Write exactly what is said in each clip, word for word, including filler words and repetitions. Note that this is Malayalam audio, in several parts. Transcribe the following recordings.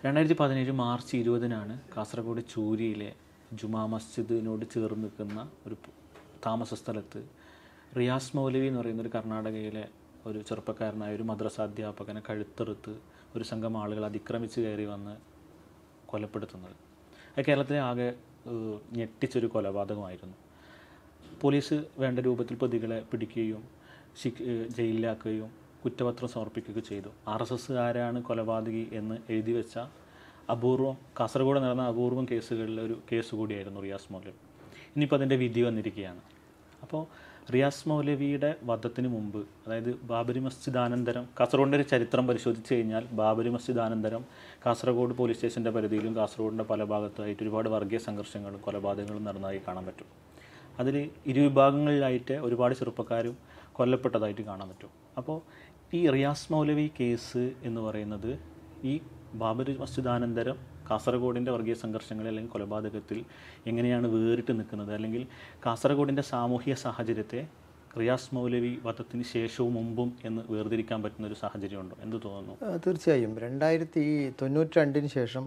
രണ്ടായിരത്തി പതിനേഴ് മാർച്ച് ഇരുപതിനാണ് കാസർഗോഡ് ചൂരിയിലെ ജുമാ മസ്ജിദിനോട് ചേർന്ന് നിൽക്കുന്ന ഒരു താമസ സ്ഥലത്ത് റിയാസ് മൗലവി എന്ന് പറയുന്നൊരു കർണാടകയിലെ ഒരു ചെറുപ്പക്കാരനായ ഒരു മദ്രസ അധ്യാപകനെ കഴുത്തെറുത്ത് ഒരു സംഘം ആളുകൾ അതിക്രമിച്ച് കയറി വന്ന് കൊലപ്പെടുത്തുന്നത്. അത് കേരളത്തിലെ ആകെ ഞെട്ടിച്ചൊരു കൊലപാതകമായിരുന്നു. പോലീസ് വേണ്ട രൂപത്തിൽ പ്രതികളെ പിടിക്കുകയും ജയിലിലാക്കുകയും കുറ്റപത്രം സമർപ്പിക്കുകയും ചെയ്തു. ആർ എസ് എസ്സുകാരാണ് കൊലപാതകി എന്ന് എഴുതി വെച്ച അപൂർവം കാസർഗോഡ് നടന്ന അപൂർവം കേസുകളിൽ ഒരു കേസ് കൂടിയായിരുന്നു റിയാസ് മൗലവി. ഇനിയിപ്പോൾ അതിൻ്റെ വിധി വന്നിരിക്കുകയാണ്. അപ്പോൾ റിയാസ് മൗലവിയുടെ വധത്തിന് മുമ്പ്, അതായത് ബാബരി മസ്ജിദാനന്തരം, കാസർഗോഡിൻ്റെ ഒരു ചരിത്രം പരിശോധിച്ച് കഴിഞ്ഞാൽ ബാബരി മസ്ജിദാനന്തരം കാസർഗോഡ് പോലീസ് സ്റ്റേഷൻ്റെ പരിധിയിലും കാസർഗോഡിൻ്റെ പല ഭാഗത്തായിട്ട് ഒരുപാട് വർഗീയ സംഘർഷങ്ങളും കൊലപാതകങ്ങളും നടന്നതായി കാണാൻ പറ്റും. അതിൽ ഇരുവിഭാഗങ്ങളിലായിട്ട് ഒരുപാട് ചെറുപ്പക്കാരും കൊല്ലപ്പെട്ടതായിട്ട് കാണാൻ പറ്റും. അപ്പോൾ ഈ റിയാസ് മൗലവി കേസ് എന്ന് പറയുന്നത് ഈ ബാബരി മസ്ജിദാനന്തരം കാസർഗോഡിൻ്റെ വർഗീയ സംഘർഷങ്ങളിൽ അല്ലെങ്കിൽ കൊലപാതകത്തിൽ എങ്ങനെയാണ് വേറിട്ട് നിൽക്കുന്നത്, അല്ലെങ്കിൽ കാസർഗോഡിൻ്റെ സാമൂഹിക സാഹചര്യത്തെ റിയാസ് മൗലവി വധത്തിന് ശേഷവും മുമ്പും എന്ന് വേർതിരിക്കാൻ പറ്റുന്ന ഒരു സാഹചര്യമുണ്ടോ? എന്ത് തോന്നുന്നു? തീർച്ചയായും രണ്ടായിരത്തി തൊണ്ണൂറ്റി രണ്ടിന് ശേഷം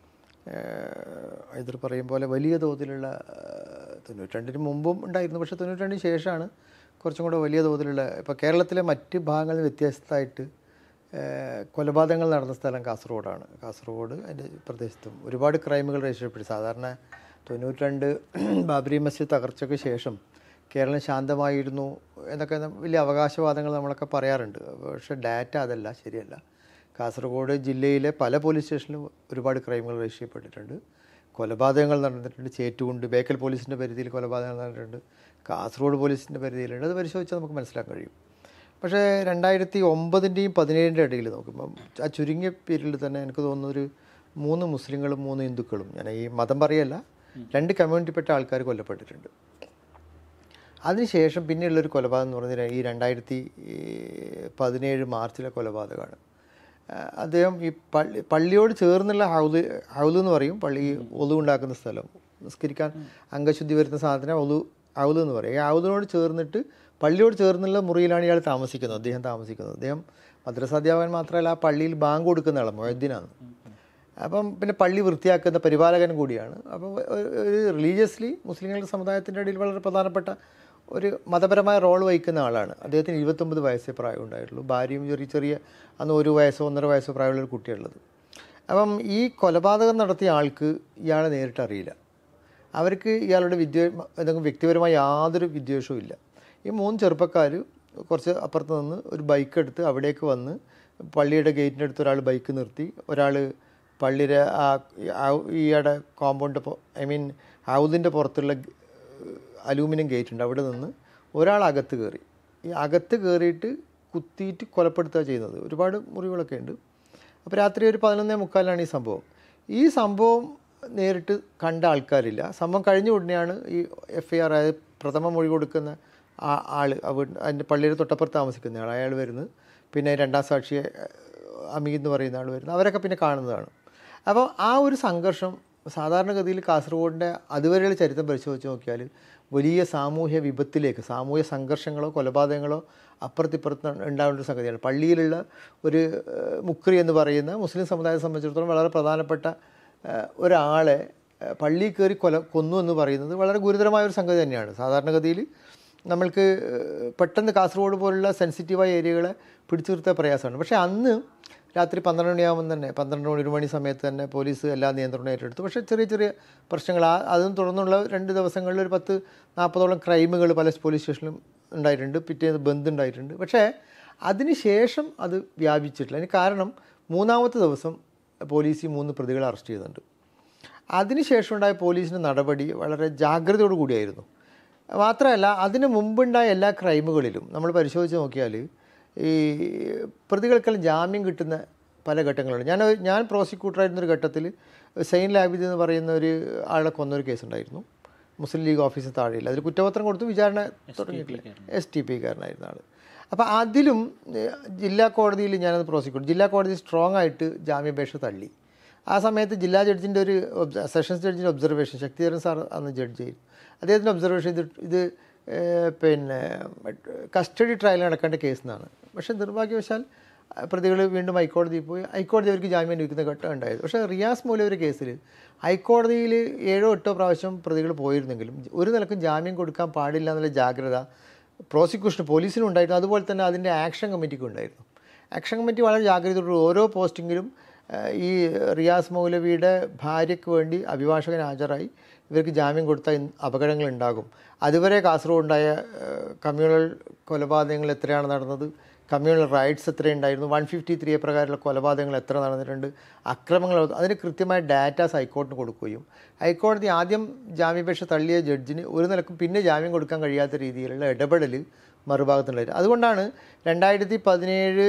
ഇതിൽ പറയും പോലെ വലിയ തോതിലുള്ള, തൊണ്ണൂറ്റി രണ്ടിന് മുമ്പും ഉണ്ടായിരുന്നു, പക്ഷേ തൊണ്ണൂറ്റി രണ്ടിന് ശേഷമാണ് കുറച്ചും കൂടെ വലിയ തോതിലുള്ള, ഇപ്പോൾ കേരളത്തിലെ മറ്റ് ഭാഗങ്ങളിൽ വ്യത്യസ്തമായിട്ട് കൊലപാതകങ്ങൾ നടന്ന സ്ഥലം കാസർഗോഡാണ്. കാസർഗോഡ് അതിൻ്റെ പ്രദേശത്തും ഒരുപാട് ക്രൈമുകൾ രജിസ്റ്റർ ചെയ്യപ്പെട്ടു. സാധാരണ തൊണ്ണൂറ്റി രണ്ട് ബാബരി മസ്ജിദ് തകർച്ചയ്ക്ക് ശേഷം കേരളം ശാന്തമായിരുന്നു എന്നൊക്കെ വലിയ അവകാശവാദങ്ങൾ നമ്മളൊക്കെ പറയാറുണ്ട്. പക്ഷേ ഡാറ്റ അതല്ല, ശരിയല്ല. കാസർഗോഡ് ജില്ലയിലെ പല പോലീസ് സ്റ്റേഷനിലും ഒരുപാട് ക്രൈമുകൾ രജിസ്റ്റർ ചെയ്യപ്പെട്ടിട്ടുണ്ട്. കൊലപാതകങ്ങൾ നടന്നിട്ടുണ്ട്. ചേറ്റുകുണ്ട് ബേക്കൽ പോലീസിൻ്റെ പരിധിയിൽ കൊലപാതകങ്ങൾ നടന്നിട്ടുണ്ട്. കാസർഗോഡ് പോലീസിൻ്റെ പരിധിയിലുണ്ട്. അത് പരിശോധിച്ചാൽ നമുക്ക് മനസ്സിലാക്കാൻ കഴിയും. പക്ഷേ രണ്ടായിരത്തി ഒമ്പതിൻ്റെയും പതിനേഴിൻ്റെ ഇടയിൽ നോക്കുമ്പം ആ ചുരുങ്ങിയ പീരീഡിൽ തന്നെ എനിക്ക് തോന്നുന്ന ഒരു മൂന്ന് മുസ്ലിങ്ങളും മൂന്ന് ഹിന്ദുക്കളും, ഞാൻ ഈ മതം പറയല്ല, രണ്ട് കമ്മ്യൂണിറ്റിപ്പെട്ട ആൾക്കാർ കൊല്ലപ്പെട്ടിട്ടുണ്ട്. അതിനുശേഷം പിന്നെയുള്ളൊരു കൊലപാതകം എന്ന് പറഞ്ഞാൽ ഈ രണ്ടായിരത്തി പതിനേഴ് മാർച്ചിലെ കൊലപാതകമാണ്. അദ്ദേഹം ഈ പള്ളി പള്ളിയോട് ചേർന്നുള്ള ഹൗദ് ഹൗദ് എന്ന് പറയും, പള്ളി ഒതു ഉണ്ടാക്കുന്ന സ്ഥലം, നിസ്കരിക്കാൻ അംഗശുദ്ധി വരുന്ന സാധനം ഒതു ഹൗദ് എന്ന് പറയും. ഈ ഹൗദിനോട് ചേർന്നിട്ട് പള്ളിയോട് ചേർന്നുള്ള മുറിയിലാണ് ഇയാൾ താമസിക്കുന്നത്, അദ്ദേഹം താമസിക്കുന്നത്. അദ്ദേഹം മദ്രസാധ്യാപകൻ മാത്രമല്ല, ആ പള്ളിയിൽ ബാങ്ക് കൊടുക്കുന്ന ആളാണ്, മുഅദ്ദിനാണ്. അപ്പം പിന്നെ പള്ളി വൃത്തിയാക്കുന്ന പരിപാലകൻ കൂടിയാണ്. അപ്പം ഒരു റിലീജിയസ്ലി മുസ്ലിങ്ങളുടെ സമുദായത്തിൻ്റെ ഇടയിൽ വളരെ പ്രധാനപ്പെട്ട ഒരു മതപരമായ റോൾ വഹിക്കുന്ന ആളാണ്. അദ്ദേഹത്തിന് ഇരുപത്തൊമ്പത് വയസ്സേ പ്രായം ഉണ്ടായിട്ടുള്ളൂ. ഭാര്യയും ചെറിയ ചെറിയ അന്ന് ഒരു വയസ്സോ ഒന്നര വയസ്സോ പ്രായമുള്ളൊരു കുട്ടിയുള്ളത്. അപ്പം ഈ കൊലപാതകം നടത്തിയ ആൾക്ക് ഇയാളെ നേരിട്ട് അറിയില്ല. അവർക്ക് ഇയാളുടെ വിദ്വേ എന്തെങ്കിലും വ്യക്തിപരമായ യാതൊരു വിദ്വേഷവും ഇല്ല. ഈ മൂന്ന് ചെറുപ്പക്കാർ കുറച്ച് അപ്പുറത്ത് നിന്ന് ഒരു ബൈക്ക് എടുത്ത് അവിടേക്ക് വന്ന് പള്ളിയുടെ ഗേറ്റിൻ്റെ അടുത്ത് ഒരാൾ ബൈക്ക് നിർത്തി, ഒരാൾ പള്ളിയുടെ ആ ഈയുടെ കോമ്പൗണ്ട്, ഐ മീൻ ഹൗദിൻ്റെ പുറത്തുള്ള അലൂമിനിയം ഗേറ്റ് ഉണ്ട്, അവിടെ നിന്ന് ഒരാൾ അകത്ത് കയറി. ഈ അകത്ത് കയറിയിട്ട് കുത്തിയിട്ട് കൊലപ്പെടുത്തുക ചെയ്യുന്നത്. ഒരുപാട് മുറിവുകളൊക്കെ ഉണ്ട്. അപ്പോൾ രാത്രി ഒരു പതിനൊന്നേ മുക്കാലിനാണ് ഈ സംഭവം. ഈ സംഭവം നേരിട്ട് കണ്ട ആൾക്കാരില്ല. സംഭവം കഴിഞ്ഞ ഉടനെയാണ് ഈ എഫ് ഐ ആർ, അതായത് പ്രഥമ മൊഴി കൊടുക്കുന്ന ആ ആൾ, അതിൻ്റെ പള്ളിയുടെ തൊട്ടപ്പുറത്ത് താമസിക്കുന്ന ആൾ, അയാൾ വരുന്നത്. പിന്നെ രണ്ടാം സാക്ഷിയെ അമീ എന്ന് പറയുന്ന ആൾ വരുന്നത്. അവരൊക്കെ പിന്നെ കാണുന്നതാണ്. അപ്പോൾ ആ ഒരു സംഘർഷം സാധാരണഗതിയിൽ കാസർഗോഡിൻ്റെ അതുവരെയുള്ള ചരിത്രം പരിശോധിച്ച് നോക്കിയാൽ വലിയ സാമൂഹ്യ വിപത്തിലേക്ക്, സാമൂഹ്യ സംഘർഷങ്ങളോ കൊലപാതകങ്ങളോ അപ്പുറത്തിപ്പുറത്ത് ഉണ്ടാവേണ്ട ഒരു സംഗതിയാണ്. പള്ളിയിലുള്ള ഒരു മുക്രി എന്ന് പറയുന്ന മുസ്ലിം സമുദായത്തെ സംബന്ധിച്ചിടത്തോളം വളരെ പ്രധാനപ്പെട്ട ഒരാളെ പള്ളിയിൽ കയറി കൊല കൊന്നു എന്ന് പറയുന്നത് വളരെ ഗുരുതരമായ ഒരു സംഗതി തന്നെയാണ്. സാധാരണഗതിയിൽ നമ്മൾക്ക് പെട്ടെന്ന് കാസർഗോഡ് പോലുള്ള സെൻസിറ്റീവായ ഏരിയകളെ പിടിച്ചു നിർത്താൻ പ്രയാസമാണ്. പക്ഷേ അന്ന് രാത്രി പന്ത്രണ്ട് മണിയാകുമ്പോൾ തന്നെ, പന്ത്രണ്ട് മണി ഒരു മണി സമയത്ത് തന്നെ പോലീസ് എല്ലാ നിയന്ത്രണവും ഏറ്റെടുത്തു. പക്ഷേ ചെറിയ ചെറിയ പ്രശ്നങ്ങൾ, ആ അതും തുടർന്നുള്ള രണ്ട് ദിവസങ്ങളിൽ ഒരു പത്ത് നാൽപ്പതോളം ക്രൈമുകൾ പല പോലീസ് സ്റ്റേഷനിലും ഉണ്ടായിട്ടുണ്ട്. പിറ്റേന്ന് ബന്ദ് ഉണ്ടായിട്ടുണ്ട്. പക്ഷേ അതിന് ശേഷം അത് വ്യാപിച്ചിട്ടില്ല. അതിന് കാരണം മൂന്നാമത്തെ ദിവസം പോലീസ് ഈ മൂന്ന് പ്രതികളെ അറസ്റ്റ് ചെയ്യുന്നുണ്ട്. അതിനുശേഷം ഉണ്ടായ പോലീസിൻ്റെ നടപടി വളരെ ജാഗ്രതയോടു കൂടിയായിരുന്നു. മാത്രമല്ല, അതിന് മുമ്പുണ്ടായ എല്ലാ ക്രൈമുകളിലും നമ്മൾ പരിശോധിച്ച് നോക്കിയാൽ ഈ പ്രതികൾക്കെല്ലാം ജാമ്യം കിട്ടുന്ന പല ഘട്ടങ്ങളുണ്ട്. ഞാൻ ഞാൻ പ്രോസിക്യൂട്ടറായിരുന്നൊരു ഘട്ടത്തിൽ സെയിൻ ലാബിദ് എന്ന് പറയുന്ന ഒരു ആളെ കൊന്നൊരു കേസുണ്ടായിരുന്നു. മുസ്ലിം ലീഗ് ഓഫീസിന് താഴെയില്ല. അതിൽ കുറ്റപത്രം കൊടുത്ത് വിചാരണ തുടങ്ങിയിട്ടില്ല. എസ് ടി പി കാരനായിരുന്ന ആൾ. അപ്പോൾ അതിലും ജില്ലാ കോടതിയിൽ ഞാനത് പ്രോസിക്യൂട്ട്, ജില്ലാ കോടതി സ്ട്രോങ് ആയിട്ട് ജാമ്യാപേക്ഷ തള്ളി. ആ സമയത്ത് ജില്ലാ ജഡ്ജിൻ്റെ ഒരു സെഷൻസ് ജഡ്ജിൻ്റെ ഒബ്സർവേഷൻ, ശക്തിധരൻ സാർ അന്ന് ജഡ്ജ് ചെയ്തു. അദ്ദേഹത്തിൻ്റെ ഒബ്സർവേഷൻ ഇത് ഇത് പിന്നെ കസ്റ്റഡി ട്രയൽ നടക്കേണ്ട കേസ് എന്നാണ്. പക്ഷേ നിർഭാഗ്യവശാൽ പ്രതികൾ വീണ്ടും ഹൈക്കോടതിയിൽ പോയി ഹൈക്കോടതി അവർക്ക് ജാമ്യം ലഭിക്കുന്ന ഘട്ടം ഉണ്ടായത്. പക്ഷേ റിയാസ് മൗലവിയുടെ കേസിൽ ഹൈക്കോടതിയിൽ ഏഴോ എട്ടോ പ്രാവശ്യം പ്രതികൾ പോയിരുന്നെങ്കിലും ഒരു നിലക്കും ജാമ്യം കൊടുക്കാൻ പാടില്ല എന്നുള്ള ജാഗ്രത പ്രോസിക്യൂഷന് പോലീസിനും ഉണ്ടായിരുന്നു. അതുപോലെ തന്നെ അതിൻ്റെ ആക്ഷൻ കമ്മിറ്റിക്കും ഉണ്ടായിരുന്നു. ആക്ഷൻ കമ്മിറ്റി വളരെ ജാഗ്രതയോടെ ഓരോ പോസ്റ്റിങ്ങിലും ഈ റിയാസ് മൗലവിയുടെ ഭാര്യയ്ക്ക് വേണ്ടി അഭിഭാഷകൻ ഹാജരായി ഇവർക്ക് ജാമ്യം കൊടുത്താൽ അപകടങ്ങൾ ഉണ്ടാകും. അതുവരെ കാസർഗോഡുണ്ടായ കമ്മ്യൂണൽ കൊലപാതകങ്ങൾ എത്രയാണ് നടന്നത്, കമ്മ്യൂണൽ റൈറ്റ്സ് എത്രയുണ്ടായിരുന്നു, വൺ ഫിഫ്റ്റി ത്രീ പ്രകാരമുള്ള കൊലപാതകങ്ങൾ എത്ര നടന്നിട്ടുണ്ട്, അക്രമങ്ങൾ, അതിന് കൃത്യമായ ഡാറ്റാസ് ഹൈക്കോടതിന് കൊടുക്കുകയും ഹൈക്കോടതി ആദ്യം ജാമ്യാപേക്ഷ തള്ളിയ ജഡ്ജിന് ഒരു നിലക്കും പിന്നെ ജാമ്യം കൊടുക്കാൻ കഴിയാത്ത രീതിയിലുള്ള ഇടപെടൽ മറുഭാഗത്തുണ്ടായിരുന്നു. അതുകൊണ്ടാണ് രണ്ടായിരത്തി പതിനേഴ്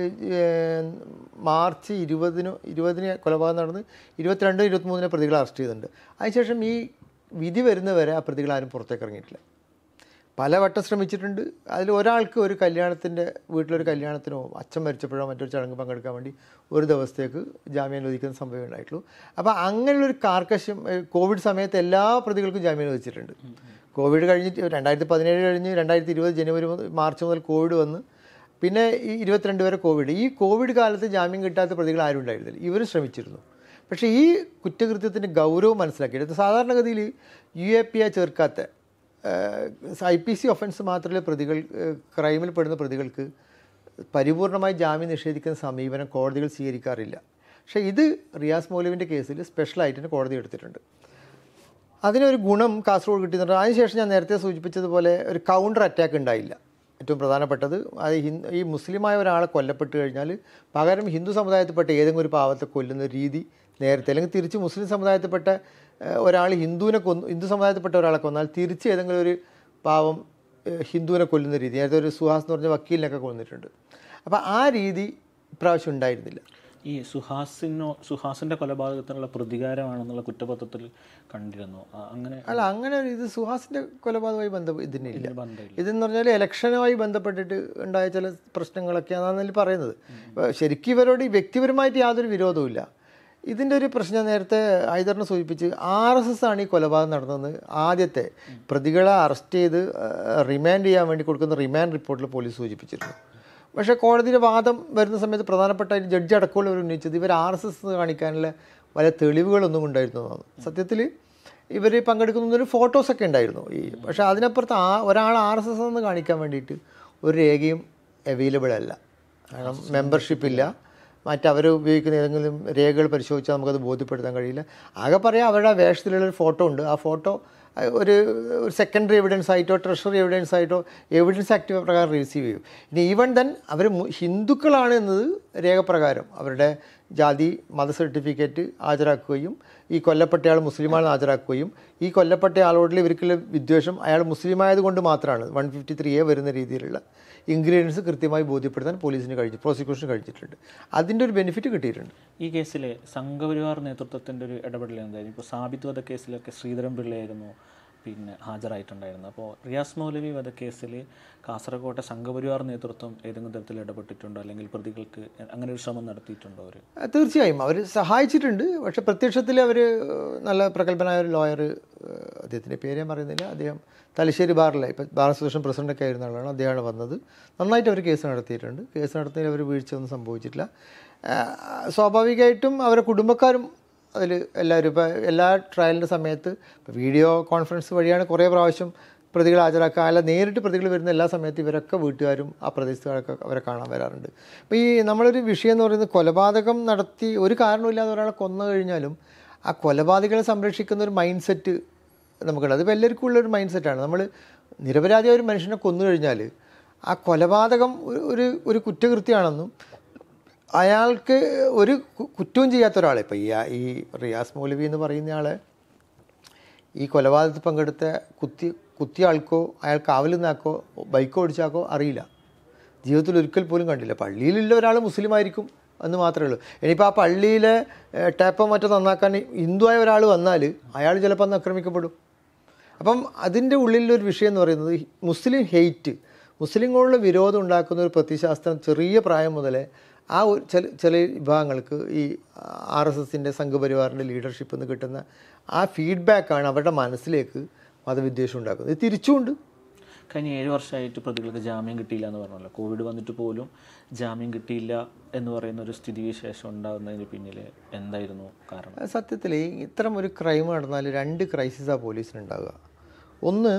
മാർച്ച് ഇരുപതിന് ഇരുപതിന് കൊലപാതകം നടന്ന് ഇരുപത്തിരണ്ട് ഇരുപത്തിമൂന്നിന് പ്രതികളെ അറസ്റ്റ് ചെയ്തിട്ടുണ്ട്. അതിനുശേഷം ഈ വിധി വരുന്നവരെ ആ പ്രതികളാരും പുറത്തേക്ക് ഇറങ്ങിയിട്ടില്ല. പലവട്ടം ശ്രമിച്ചിട്ടുണ്ട്. അതിൽ ഒരാൾക്ക് ഒരു കല്യാണത്തിൻ്റെ വീട്ടിലൊരു കല്യാണത്തിനോ അച്ഛൻ മരിച്ചപ്പോഴോ മറ്റൊരു ചടങ്ങ് പങ്കെടുക്കാൻ വേണ്ടി ഒരു ദിവസത്തേക്ക് ജാമ്യം അനുവദിക്കുന്ന സംഭവം ഉണ്ടായിട്ടുള്ളൂ. അപ്പോൾ അങ്ങനെയുള്ളൊരു കാർക്കശ്യം കോവിഡ് സമയത്ത് എല്ലാ പ്രതികൾക്കും ജാമ്യം അനുവദിച്ചിട്ടുണ്ട്. കോവിഡ് കഴിഞ്ഞിട്ട് രണ്ടായിരത്തി പതിനേഴ് കഴിഞ്ഞ് രണ്ടായിരത്തി ഇരുപത് ജനുവരി മുതൽ മാർച്ച് മുതൽ കോവിഡ് വന്ന് പിന്നെ ഈ ഇരുപത്തിരണ്ട് വരെ കോവിഡ്. ഈ കോവിഡ് കാലത്ത് ജാമ്യം കിട്ടാത്ത പ്രതികൾ ആരും ഉണ്ടായിരുന്നില്ല. ഇവർ ശ്രമിച്ചിരുന്നു. പക്ഷേ ഈ കുറ്റകൃത്യത്തിൻ്റെ ഗൗരവം മനസ്സിലാക്കിയിട്ട് സാധാരണഗതിയിൽ യു എ പി എ ചേർക്കാത്ത ഐ പി സി ഒഫൻസ് മാത്രമേ പ്രതികൾ ക്രൈമിൽ പെടുന്ന പ്രതികൾക്ക് പരിപൂർണമായി ജാമ്യം നിഷേധിക്കുന്ന സമീപനം കോടതികൾ സ്വീകരിക്കാറില്ല. പക്ഷേ ഇത് റിയാസ് മൗലവിൻ്റെ കേസിൽ സ്പെഷ്യലായിട്ട് കോടതി എടുത്തിട്ടുണ്ട്. അതിനൊരു ഗുണം കാസർഗോഡ് കിട്ടുന്നുണ്ട്. അതിനുശേഷം ഞാൻ നേരത്തെ സൂചിപ്പിച്ചതുപോലെ ഒരു കൗണ്ടർ അറ്റാക്ക് ഉണ്ടായില്ല. ഏറ്റവും പ്രധാനപ്പെട്ടത് അത് ഹിന്ദു ഈ മുസ്ലിമായ ഒരാളെ കൊല്ലപ്പെട്ട് കഴിഞ്ഞാൽ പകരം ഹിന്ദു സമുദായത്തിൽപ്പെട്ട ഏതെങ്കിലും ഒരു പാവത്തെ കൊല്ലുന്ന രീതി നേരത്തെ, അല്ലെങ്കിൽ തിരിച്ച് മുസ്ലിം സമുദായത്തിൽപ്പെട്ട ഒരാൾ ഹിന്ദുവിനെ കൊന്നു ഹിന്ദു സമുദായത്തിൽപ്പെട്ട ഒരാളെ കൊന്നാൽ തിരിച്ച് ഏതെങ്കിലും ഒരു പാവം ഹിന്ദുവിനെ കൊല്ലുന്ന രീതി നേരത്തെ ഒരു സുഹാസ് എന്ന് പറഞ്ഞ വക്കീലിനൊക്കെ കൊന്നിട്ടുണ്ട്. അപ്പോൾ ആ രീതി ഇപ്രാവശ്യം ഉണ്ടായിരുന്നില്ല. ഈ സുഹാസിനോ സുഹാസിൻ്റെ കൊലപാതകത്തിനുള്ള പ്രതികാരമാണെന്നുള്ള കുറ്റപത്രത്തിൽ കണ്ടിരുന്നു. അങ്ങനെ അല്ല, അങ്ങനെ ഇത് സുഹാസിൻ്റെ കൊലപാതകമായി ബന്ധം ഇതിനില്ല. ഇതെന്ന് പറഞ്ഞാൽ ഇലക്ഷനുമായി ബന്ധപ്പെട്ടിട്ട് ഉണ്ടായ ചില പ്രശ്നങ്ങളൊക്കെയാണ് അതിൽ പറയുന്നത്. ശരിക്കും ഇവരോട് വ്യക്തിപരമായിട്ട് യാതൊരു വിരോധവുമില്ല. ഇതിൻ്റെ ഒരു പ്രശ്നം നേരത്തെ ഹൈദറിനെ സൂചിപ്പിച്ച് ആർ എസ് എസ് ആണ് ഈ കൊലപാതകം നടന്നതെന്ന് ആദ്യത്തെ പ്രതികളെ അറസ്റ്റ് ചെയ്ത് റിമാൻഡ് ചെയ്യാൻ വേണ്ടി കൊടുക്കുന്ന റിമാൻഡ് റിപ്പോർട്ടിൽ പോലീസ് സൂചിപ്പിച്ചിരുന്നു. പക്ഷേ കോടതിയുടെ വാദം വരുന്ന സമയത്ത് പ്രധാനപ്പെട്ട ജഡ്ജി അടക്കമുള്ളവർ ഉന്നയിച്ചത് ഇവർ ആർ എസ് എസ് കാണിക്കാനുള്ള പല തെളിവുകളൊന്നും ഉണ്ടായിരുന്നതാണ്. സത്യത്തിൽ ഇവർ പങ്കെടുക്കുന്നൊരു ഫോട്ടോസൊക്കെ ഉണ്ടായിരുന്നു. ഈ പക്ഷേ അതിനപ്പുറത്ത് ആ ഒരാൾ ആർ എസ് എസ് എന്ന് കാണിക്കാൻ വേണ്ടിയിട്ട് ഒരു രേഖയും അവൈലബിൾ അല്ല. കാരണം മെമ്പർഷിപ്പില്ല, മറ്റവർ ഉപയോഗിക്കുന്ന ഏതെങ്കിലും രേഖകൾ പരിശോധിച്ചാൽ നമുക്കത് ബോധ്യപ്പെടുത്താൻ കഴിയില്ല. ആകെ പറയാം അവരുടെ വേഷത്തിലുള്ളൊരു ഫോട്ടോ ഉണ്ട്. ആ ഫോട്ടോ ഒരു ഒരു സെക്കൻഡറി എവിഡൻസ് ആയിട്ടോ ട്രഷറി എവിഡൻസ് ആയിട്ടോ എവിഡൻസ് ആക്ട് പ്രകാരം റിസീവ് ചെയ്യും. ഇനി ഈവൻ ദെൻ അവർ ഹിന്ദുക്കളാണ് എന്നത് രേഖപ്രകാരം അവരുടെ ജാതി മത സർട്ടിഫിക്കറ്റ് ഹാജരാക്കുകയും ഈ കൊല്ലപ്പെട്ടയാൾ മുസ്ലിമാണെന്ന് ഹാജരാക്കുകയും ഈ കൊല്ലപ്പെട്ട ആളോടുള്ള ഇവർക്കുള്ള വിദ്വേഷം അയാൾ മുസ്ലിമായത് കൊണ്ട് മാത്രമാണ് വൺ ഫിഫ്റ്റി ത്രീ എ വരുന്ന രീതിയിലുള്ള ഇൻഗ്രീഡിയൻസ് കൃത്യമായി ബോധ്യപ്പെടുത്താൻ പോലീസിന് കഴിഞ്ഞു, പ്രോസിക്യൂഷന് കഴിച്ചിട്ടുണ്ട്. അതിൻ്റെ ഒരു ബെനിഫിറ്റ് കിട്ടിയിട്ടുണ്ട്. ഈ കേസിലെ സംഘപരിവാർ നേതൃത്വത്തിൻ്റെ ഒരു ഇടപെടൽ എന്തായാലും ഇപ്പോൾ സാബിത്ത് വധക്കേസിലൊക്കെ ശ്രീധരൻ പിള്ളയായിരുന്നു പിന്നെ ഹാജരായിട്ടുണ്ടായിരുന്നു. അപ്പോൾ റിയാസ് മൗലവി വധക്കേസിൽ കാസർഗോട്ടെ സംഘപരിവാർ നേതൃത്വം ഏതെങ്കിലും തരത്തിൽ ഇടപെട്ടിട്ടുണ്ടോ, അല്ലെങ്കിൽ പ്രതികൾക്ക് അങ്ങനെ ഒരു ശ്രമം നടത്തിയിട്ടുണ്ടോ? അവർ തീർച്ചയായും അവർ സഹായിച്ചിട്ടുണ്ട്. പക്ഷേ പ്രത്യക്ഷത്തിൽ അവർ നല്ല പ്രഗത്ഭനായ ഒരു ലോയർ, അദ്ദേഹത്തിൻ്റെ പേര് ഞാൻ പറയുന്നില്ല, അദ്ദേഹം തലശ്ശേരി ബാറിലെ ഇപ്പോൾ ബാർ അസോസിയേഷൻ പ്രസിഡൻ്റൊക്കെ ആയിരുന്ന ആളാണ്. അദ്ദേഹമാണ് വന്നത്. നന്നായിട്ട് അവർ കേസ് നടത്തിയിട്ടുണ്ട്. കേസ് നടത്തുന്നതിൽ അവർ വീഴ്ചയൊന്നും സംഭവിച്ചിട്ടില്ല. സ്വാഭാവികമായിട്ടും അവരുടെ കുടുംബക്കാരും അതിൽ എല്ലാവരും ഇപ്പോൾ എല്ലാ ട്രയലിൻ്റെ സമയത്ത് ഇപ്പോൾ വീഡിയോ കോൺഫറൻസ് വഴിയാണ് കുറേ പ്രാവശ്യം പ്രതികൾ ഹാജരാക്കുക. അല്ല നേരിട്ട് പ്രതികൾ വരുന്ന എല്ലാ സമയത്തും ഇവരൊക്കെ വീട്ടുകാരും ആ പ്രദേശത്തുകാരൊക്കെ അവരെ കാണാൻ വരാറുണ്ട്. അപ്പോൾ ഈ നമ്മളൊരു വിഷയം എന്ന് പറയുന്നത് കൊലപാതകം നടത്തി ഒരു കാരണമില്ലാതെ ഒരാളെ കൊന്നു കഴിഞ്ഞാലും ആ കൊലപാതകളെ സംരക്ഷിക്കുന്ന ഒരു മൈൻഡ് സെറ്റ് നമുക്കുണ്ട്. അതിപ്പോൾ എല്ലാവർക്കും ഉള്ളൊരു മൈൻഡ് സെറ്റാണ്. നമ്മൾ നിരപരാധിയായ ഒരു മനുഷ്യനെ കൊന്നു കഴിഞ്ഞാൽ ആ കൊലപാതകം ഒരു ഒരു കുറ്റകൃത്യമാണെന്നും അയാൾക്ക് ഒരു കുറ്റവും ചെയ്യാത്ത ഒരാളെ ഇപ്പോൾ ഈ ഈ റിയാസ് മൗലവി എന്ന് പറയുന്ന ആളെ ഈ കൊലപാതകത്തിൽ പങ്കെടുത്ത കുത്തി കുത്തിയ ആൾക്കോ അയാൾ കാവൽ നിന്നാക്കോ ബൈക്കോ ഓടിച്ചാക്കോ അറിയില്ല. ജീവിതത്തിൽ ഒരിക്കൽ പോലും കണ്ടില്ല. പള്ളിയിലുള്ള ഒരാൾ മുസ്ലിം ആയിരിക്കും എന്ന് മാത്രമേ ഉള്ളൂ. ഇനിയിപ്പോൾ ആ പള്ളിയിലെ ടാപ്പോ മറ്റോ നന്നാക്കാൻ ഹിന്ദുവായ ഒരാൾ വന്നാൽ അയാൾ ചിലപ്പോൾ അന്ന് ആക്രമിക്കപ്പെടും. അപ്പം അതിൻ്റെ ഉള്ളിലൊരു വിഷയം എന്ന് പറയുന്നത് മുസ്ലിം ഹെയ്റ്റ്, മുസ്ലിങ്ങളോടുള്ള വിരോധം ഉണ്ടാക്കുന്ന ഒരു പ്രത്യയശാസ്ത്രം ചെറിയ പ്രായം മുതലേ ആ ഒരു ചില ചില വിഭാഗങ്ങൾക്ക് ഈ ആർ എസ് എസിൻ്റെ സംഘപരിവാറിൻ്റെ ലീഡർഷിപ്പ് നിന്ന് കിട്ടുന്ന ആ ഫീഡ്ബാക്കാണ് അവരുടെ മനസ്സിലേക്ക് മതവിദ്വേഷം ഉണ്ടാക്കുന്നത്. ഇത് തിരിച്ചുകൊണ്ട് കഴിഞ്ഞ ഏഴ് വർഷമായിട്ട് പ്രതികൾക്ക് ജാമ്യം കിട്ടിയില്ല എന്ന് പറഞ്ഞല്ലോ. കോവിഡ് വന്നിട്ട് പോലും ജാമ്യം കിട്ടിയില്ല എന്ന് പറയുന്ന ഒരു സ്ഥിതിവിശേഷം ഉണ്ടാകുന്നതിന് പിന്നിൽ എന്തായിരുന്നു കാരണം? സത്യത്തിൽ ഇത്തരം ഒരു ക്രൈം നടന്നാൽ രണ്ട് ക്രൈസിസാണ് പോലീസിനുണ്ടാകുക. ഒന്ന്,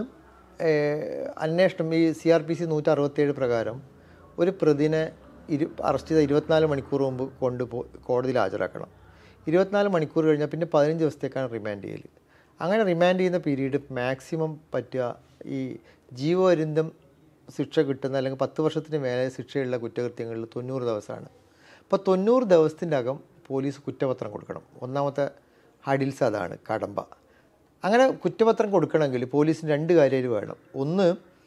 അന്വേഷണം ഈ സി ആർ പി സി നൂറ്റി അറുപത്തേഴ് പ്രകാരം ഒരു പ്രതിനെ ഇരു അറസ്റ്റ് ചെയ്ത ഇരുപത്തിനാല് മണിക്കൂർ മുമ്പ് കൊണ്ടുപോ കോടതിയിൽ ഹാജരാക്കണം. ഇരുപത്തിനാല് മണിക്കൂർ കഴിഞ്ഞാൽ പിന്നെ പതിനഞ്ച് ദിവസത്തേക്കാണ് റിമാൻഡ് ചെയ്യൽ. അങ്ങനെ റിമാൻഡ് ചെയ്യുന്ന പീരീഡ് മാക്സിമം പറ്റുക ഈ ജീവപര്യന്തം ശിക്ഷ കിട്ടുന്ന അല്ലെങ്കിൽ പത്ത് വർഷത്തിന് മേലെ ശിക്ഷയുള്ള കുറ്റകൃത്യങ്ങളിൽ തൊണ്ണൂറ് ദിവസമാണ്. അപ്പോൾ തൊണ്ണൂറ് ദിവസത്തിൻ്റെ അകം പോലീസ് കുറ്റപത്രം കൊടുക്കണം. ഒന്നാമത്തെ ഹഡിൽസ് അതാണ്, കടമ്പ. അങ്ങനെ കുറ്റപത്രം കൊടുക്കണമെങ്കിൽ പോലീസിന് രണ്ട് കാര്യം വേണം. ഒന്ന്,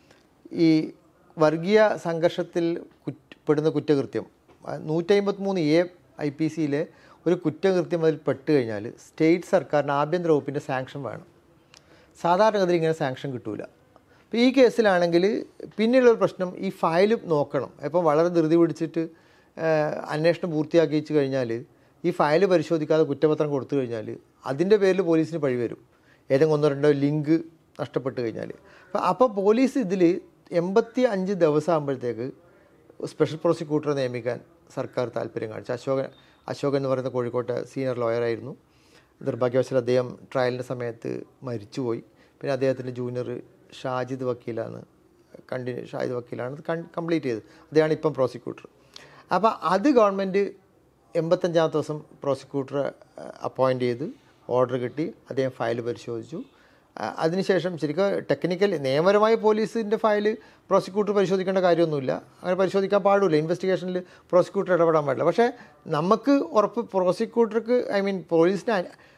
ഈ വർഗീയ സംഘർഷത്തിൽ കുറ്റപ്പെടുന്ന കുറ്റകൃത്യം നൂറ്റി അമ്പത്തി മൂന്ന് എ ഐ പി സിയിലെ ഒരു കുറ്റകൃത്യം അതിൽ പെട്ട് കഴിഞ്ഞാൽ സ്റ്റേറ്റ് സർക്കാരിന് ആഭ്യന്തര വകുപ്പിൻ്റെ സാങ്ഷൻ വേണം. സാധാരണഗതിയിൽ ഇങ്ങനെ സാങ്ഷൻ കിട്ടൂല. അപ്പോൾ ഈ കേസിലാണെങ്കിൽ പിന്നെയുള്ളൊരു പ്രശ്നം ഈ ഫയൽ നോക്കണം. ഇപ്പോൾ വളരെ ധൃതി പിടിച്ചിട്ട് അന്വേഷണം പൂർത്തിയാക്കി വെച്ച് കഴിഞ്ഞാൽ ഈ ഫയൽ പരിശോധിക്കാതെ കുറ്റപത്രം കൊടുത്തു കഴിഞ്ഞാൽ അതിൻ്റെ പേരിൽ പോലീസിന് പഴി വരും. ഏതെങ്കിലും ഒന്നോ രണ്ടോ ലിങ്ക് നഷ്ടപ്പെട്ട് കഴിഞ്ഞാൽ. അപ്പോൾ അപ്പോൾ പോലീസ് ഇതിൽ എൺപത്തി അഞ്ച് ദിവസം ആകുമ്പോഴത്തേക്ക് സ്പെഷ്യൽ പ്രോസിക്യൂട്ടറെ നിയമിക്കാൻ സർക്കാർ താല്പര്യം കാണിച്ചു. അശോകൻ അശോകൻ എന്ന് പറയുന്ന കോഴിക്കോട്ടെ സീനിയർ ലോയറായിരുന്നു. നിർഭാഗ്യവശാൽ അദ്ദേഹം ട്രയലിൻ്റെ സമയത്ത് മരിച്ചുപോയി. പിന്നെ അദ്ദേഹത്തിൻ്റെ ജൂനിയർ ഷാജിദ് വക്കീലാണ് കണ്ടിന്യൂ ഷാജിദ് വക്കീലാണ് കംപ്ലീറ്റ് ചെയ്തത്. അദ്ദേഹമാണ് ഇപ്പം പ്രോസിക്യൂട്ടർ. അപ്പോൾ അത് ഗവൺമെൻറ് എൺപത്തഞ്ചാമത്തെ ദിവസം പ്രോസിക്യൂട്ടറെ അപ്പോയിൻ്റ് ചെയ്ത് ഓർഡർ കിട്ടി. അദ്ദേഹം ഫയൽ പരിശോധിച്ചു. അതിനുശേഷം ശരിക്കും ടെക്നിക്കൽ നിയമപരമായ പോലീസിൻ്റെ ഫയൽ പ്രോസിക്യൂട്ടർ പരിശോധിക്കേണ്ട കാര്യമൊന്നുമില്ല. അങ്ങനെ പരിശോധിക്കാൻ പാടില്ല. ഇൻവെസ്റ്റിഗേഷനിൽ പ്രോസിക്യൂട്ടർ ഇടപെടാൻ പാടില്ല. പക്ഷേ നമുക്ക് ഉറപ്പ് പ്രോസിക്യൂട്ടർക്ക് ഐ മീൻ പോലീസിന്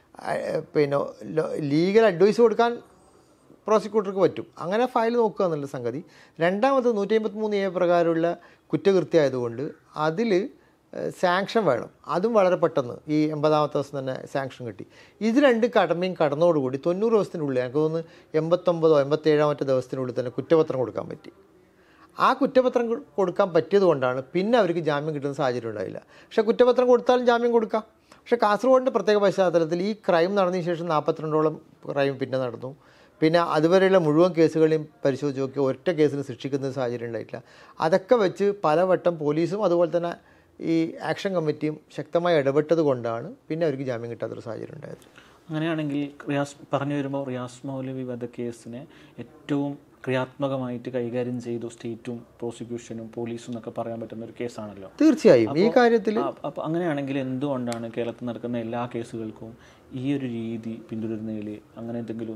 പിന്നെ ലീഗൽ അഡ്വൈസ് കൊടുക്കാൻ പ്രോസിക്യൂട്ടർക്ക് പറ്റും. അങ്ങനെ ഫയൽ നോക്കുക എന്നുള്ള സംഗതി. രണ്ടാമത് നൂറ്റി അമ്പത്തി മൂന്ന് എ പ്രകാരമുള്ള കുറ്റകൃത്യമായതുകൊണ്ട് അതിൽ സാങ്ഷൻ വേണം. അതും വളരെ പെട്ടെന്ന് ഈ എൺപതാമത്തെ ദിവസം തന്നെ സാങ്ഷൻ കിട്ടി. ഇത് രണ്ട് കടമയും കടന്നോടുകൂടി തൊണ്ണൂറ് ദിവസത്തിനുള്ളിൽ എനിക്ക് തോന്നുന്നു എൺപത്തൊമ്പതോ എൺപത്തേഴാമത്തെ ദിവസത്തിനുള്ളിൽ തന്നെ കുറ്റപത്രം കൊടുക്കാൻ പറ്റി. ആ കുറ്റപത്രം കൊടുക്കാൻ പറ്റിയത് കൊണ്ടാണ് പിന്നെ അവർക്ക് ജാമ്യം കിട്ടുന്ന സാഹചര്യം ഉണ്ടായില്ല. പക്ഷേ കുറ്റപത്രം കൊടുത്താലും ജാമ്യം കൊടുക്കാം. പക്ഷേ കാസർഗോഡിൻ്റെ പ്രത്യേക പശ്ചാത്തലത്തിൽ ഈ ക്രൈം നടന്നതിന് ശേഷം നാൽപ്പത്തിരണ്ടോളം ക്രൈം പിന്നെ നടന്നു. പിന്നെ അതുവരെയുള്ള മുഴുവൻ കേസുകളെയും പരിശോധിച്ച് നോക്കി ഒറ്റ കേസിന് ശിക്ഷിക്കുന്ന സാഹചര്യം ഉണ്ടായിട്ടില്ല. അതൊക്കെ വെച്ച് പലവട്ടം പോലീസും അതുപോലെ തന്നെ ഈ ആക്ഷൻ കമ്മിറ്റിയും ശക്തമായി ഇടപെട്ടത് കൊണ്ടാണ് പിന്നെ അവർക്ക് ജാമ്യം കിട്ടാത്തൊരു സാഹചര്യം ഉണ്ടായത്. അങ്ങനെയാണെങ്കിൽ റിയാസ് പറഞ്ഞു വരുമ്പോൾ റിയാസ് മൗലവി വധക്കേസിനെ ഏറ്റവും ക്രിയാത്മകമായിട്ട് കൈകാര്യം ചെയ്തു സ്റ്റേറ്റും പ്രോസിക്യൂഷനും പോലീസും എന്നൊക്കെ പറയാൻ പറ്റുന്ന ഒരു കേസാണല്ലോ. തീർച്ചയായും ഈ കാര്യത്തിൽ അപ്പോൾ അങ്ങനെയാണെങ്കിൽ എന്തുകൊണ്ടാണ് കേരളത്തിൽ നടക്കുന്ന എല്ലാ കേസുകൾക്കും ഈ ഒരു രീതി പിന്തുടരുന്നതിൽ അങ്ങനെ എന്തെങ്കിലും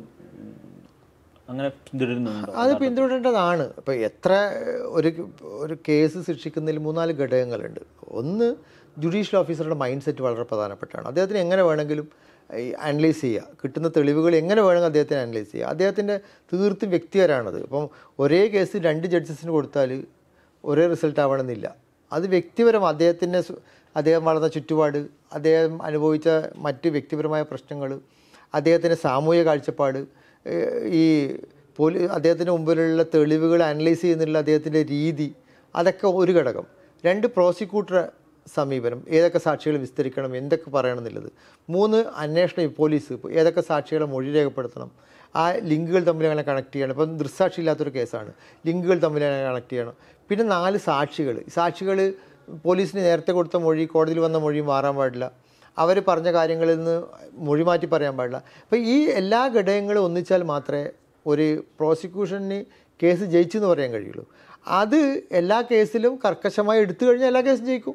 അങ്ങനെ പിന്തുടരുന്നുണ്ടോ? അത് പിന്തുടരേണ്ടതാണ്. ഇപ്പോൾ എത്ര ഒരു ഒരു കേസ് ശിക്ഷിക്കുന്നതിൽ മൂന്നാല് ഘടകങ്ങളുണ്ട്. ഒന്ന്, ജുഡീഷ്യൽ ഓഫീസറുടെ മൈൻഡ് സെറ്റ് വളരെ പ്രധാനപ്പെട്ടാണ്. അദ്ദേഹത്തിന് എങ്ങനെ വേണമെങ്കിലും അനലൈസ് ചെയ്യുക, കിട്ടുന്ന തെളിവുകൾ എങ്ങനെ വേണമെങ്കിൽ അദ്ദേഹത്തിന് അനലൈസ് ചെയ്യുക. അദ്ദേഹത്തിൻ്റെ തീർത്തും വ്യക്തിപരമാണത്. ഇപ്പം ഒരേ കേസ് രണ്ട് ജഡ്ജസിന് കൊടുത്താൽ ഒരേ റിസൾട്ട് ആവണമെന്നില്ല. അത് വ്യക്തിപരം, അദ്ദേഹത്തിൻ്റെ അദ്ദേഹം വളർന്ന ചുറ്റുപാട്, അദ്ദേഹം അനുഭവിച്ച മറ്റ് വ്യക്തിപരമായ പ്രശ്നങ്ങൾ, അദ്ദേഹത്തിൻ്റെ സാമൂഹിക കാഴ്ചപ്പാട്, ഈ പോലീ അദ്ദേഹത്തിന് മുമ്പിലുള്ള തെളിവുകൾ അനലൈസ് ചെയ്യുന്നുള്ള അദ്ദേഹത്തിൻ്റെ രീതി, അതൊക്കെ ഒരു ഘടകം. രണ്ട്, പ്രോസിക്യൂട്ടറെ സമീപനം, ഏതൊക്കെ സാക്ഷികൾ വിസ്തരിക്കണം, എന്തൊക്കെ പറയണം എന്നുള്ളത്. മൂന്ന്, അന്വേഷണം, പോലീസ് ഏതൊക്കെ സാക്ഷികളെ മൊഴി രേഖപ്പെടുത്തണം, ആ ലിങ്കുകൾ തമ്മിൽ അങ്ങനെ കണക്ട് ചെയ്യണം. ഇപ്പം ദൃക്സാക്ഷി ഇല്ലാത്തൊരു കേസാണ്, ലിങ്കുകൾ തമ്മിൽ അങ്ങനെ കണക്ട് ചെയ്യണം. പിന്നെ നാല്, സാക്ഷികൾ. സാക്ഷികൾ പോലീസിന് നേരത്തെ കൊടുത്ത മൊഴി കോടതിയിൽ വന്ന മൊഴി മാറാൻ പാടില്ല, അവർ പറഞ്ഞ കാര്യങ്ങളിൽ നിന്ന് മൊഴി മാറ്റി പറയാൻ പാടില്ല. അപ്പോൾ ഈ എല്ലാ ഘടകങ്ങളും ഒന്നിച്ചാൽ മാത്രമേ ഒരു പ്രോസിക്യൂഷന് കേസ് ജയിച്ചു എന്ന് പറയാൻ കഴിയുള്ളൂ. അത് എല്ലാ കേസിലും കർക്കശമായി എടുത്തു കഴിഞ്ഞാൽ എല്ലാ കേസും ജയിക്കും.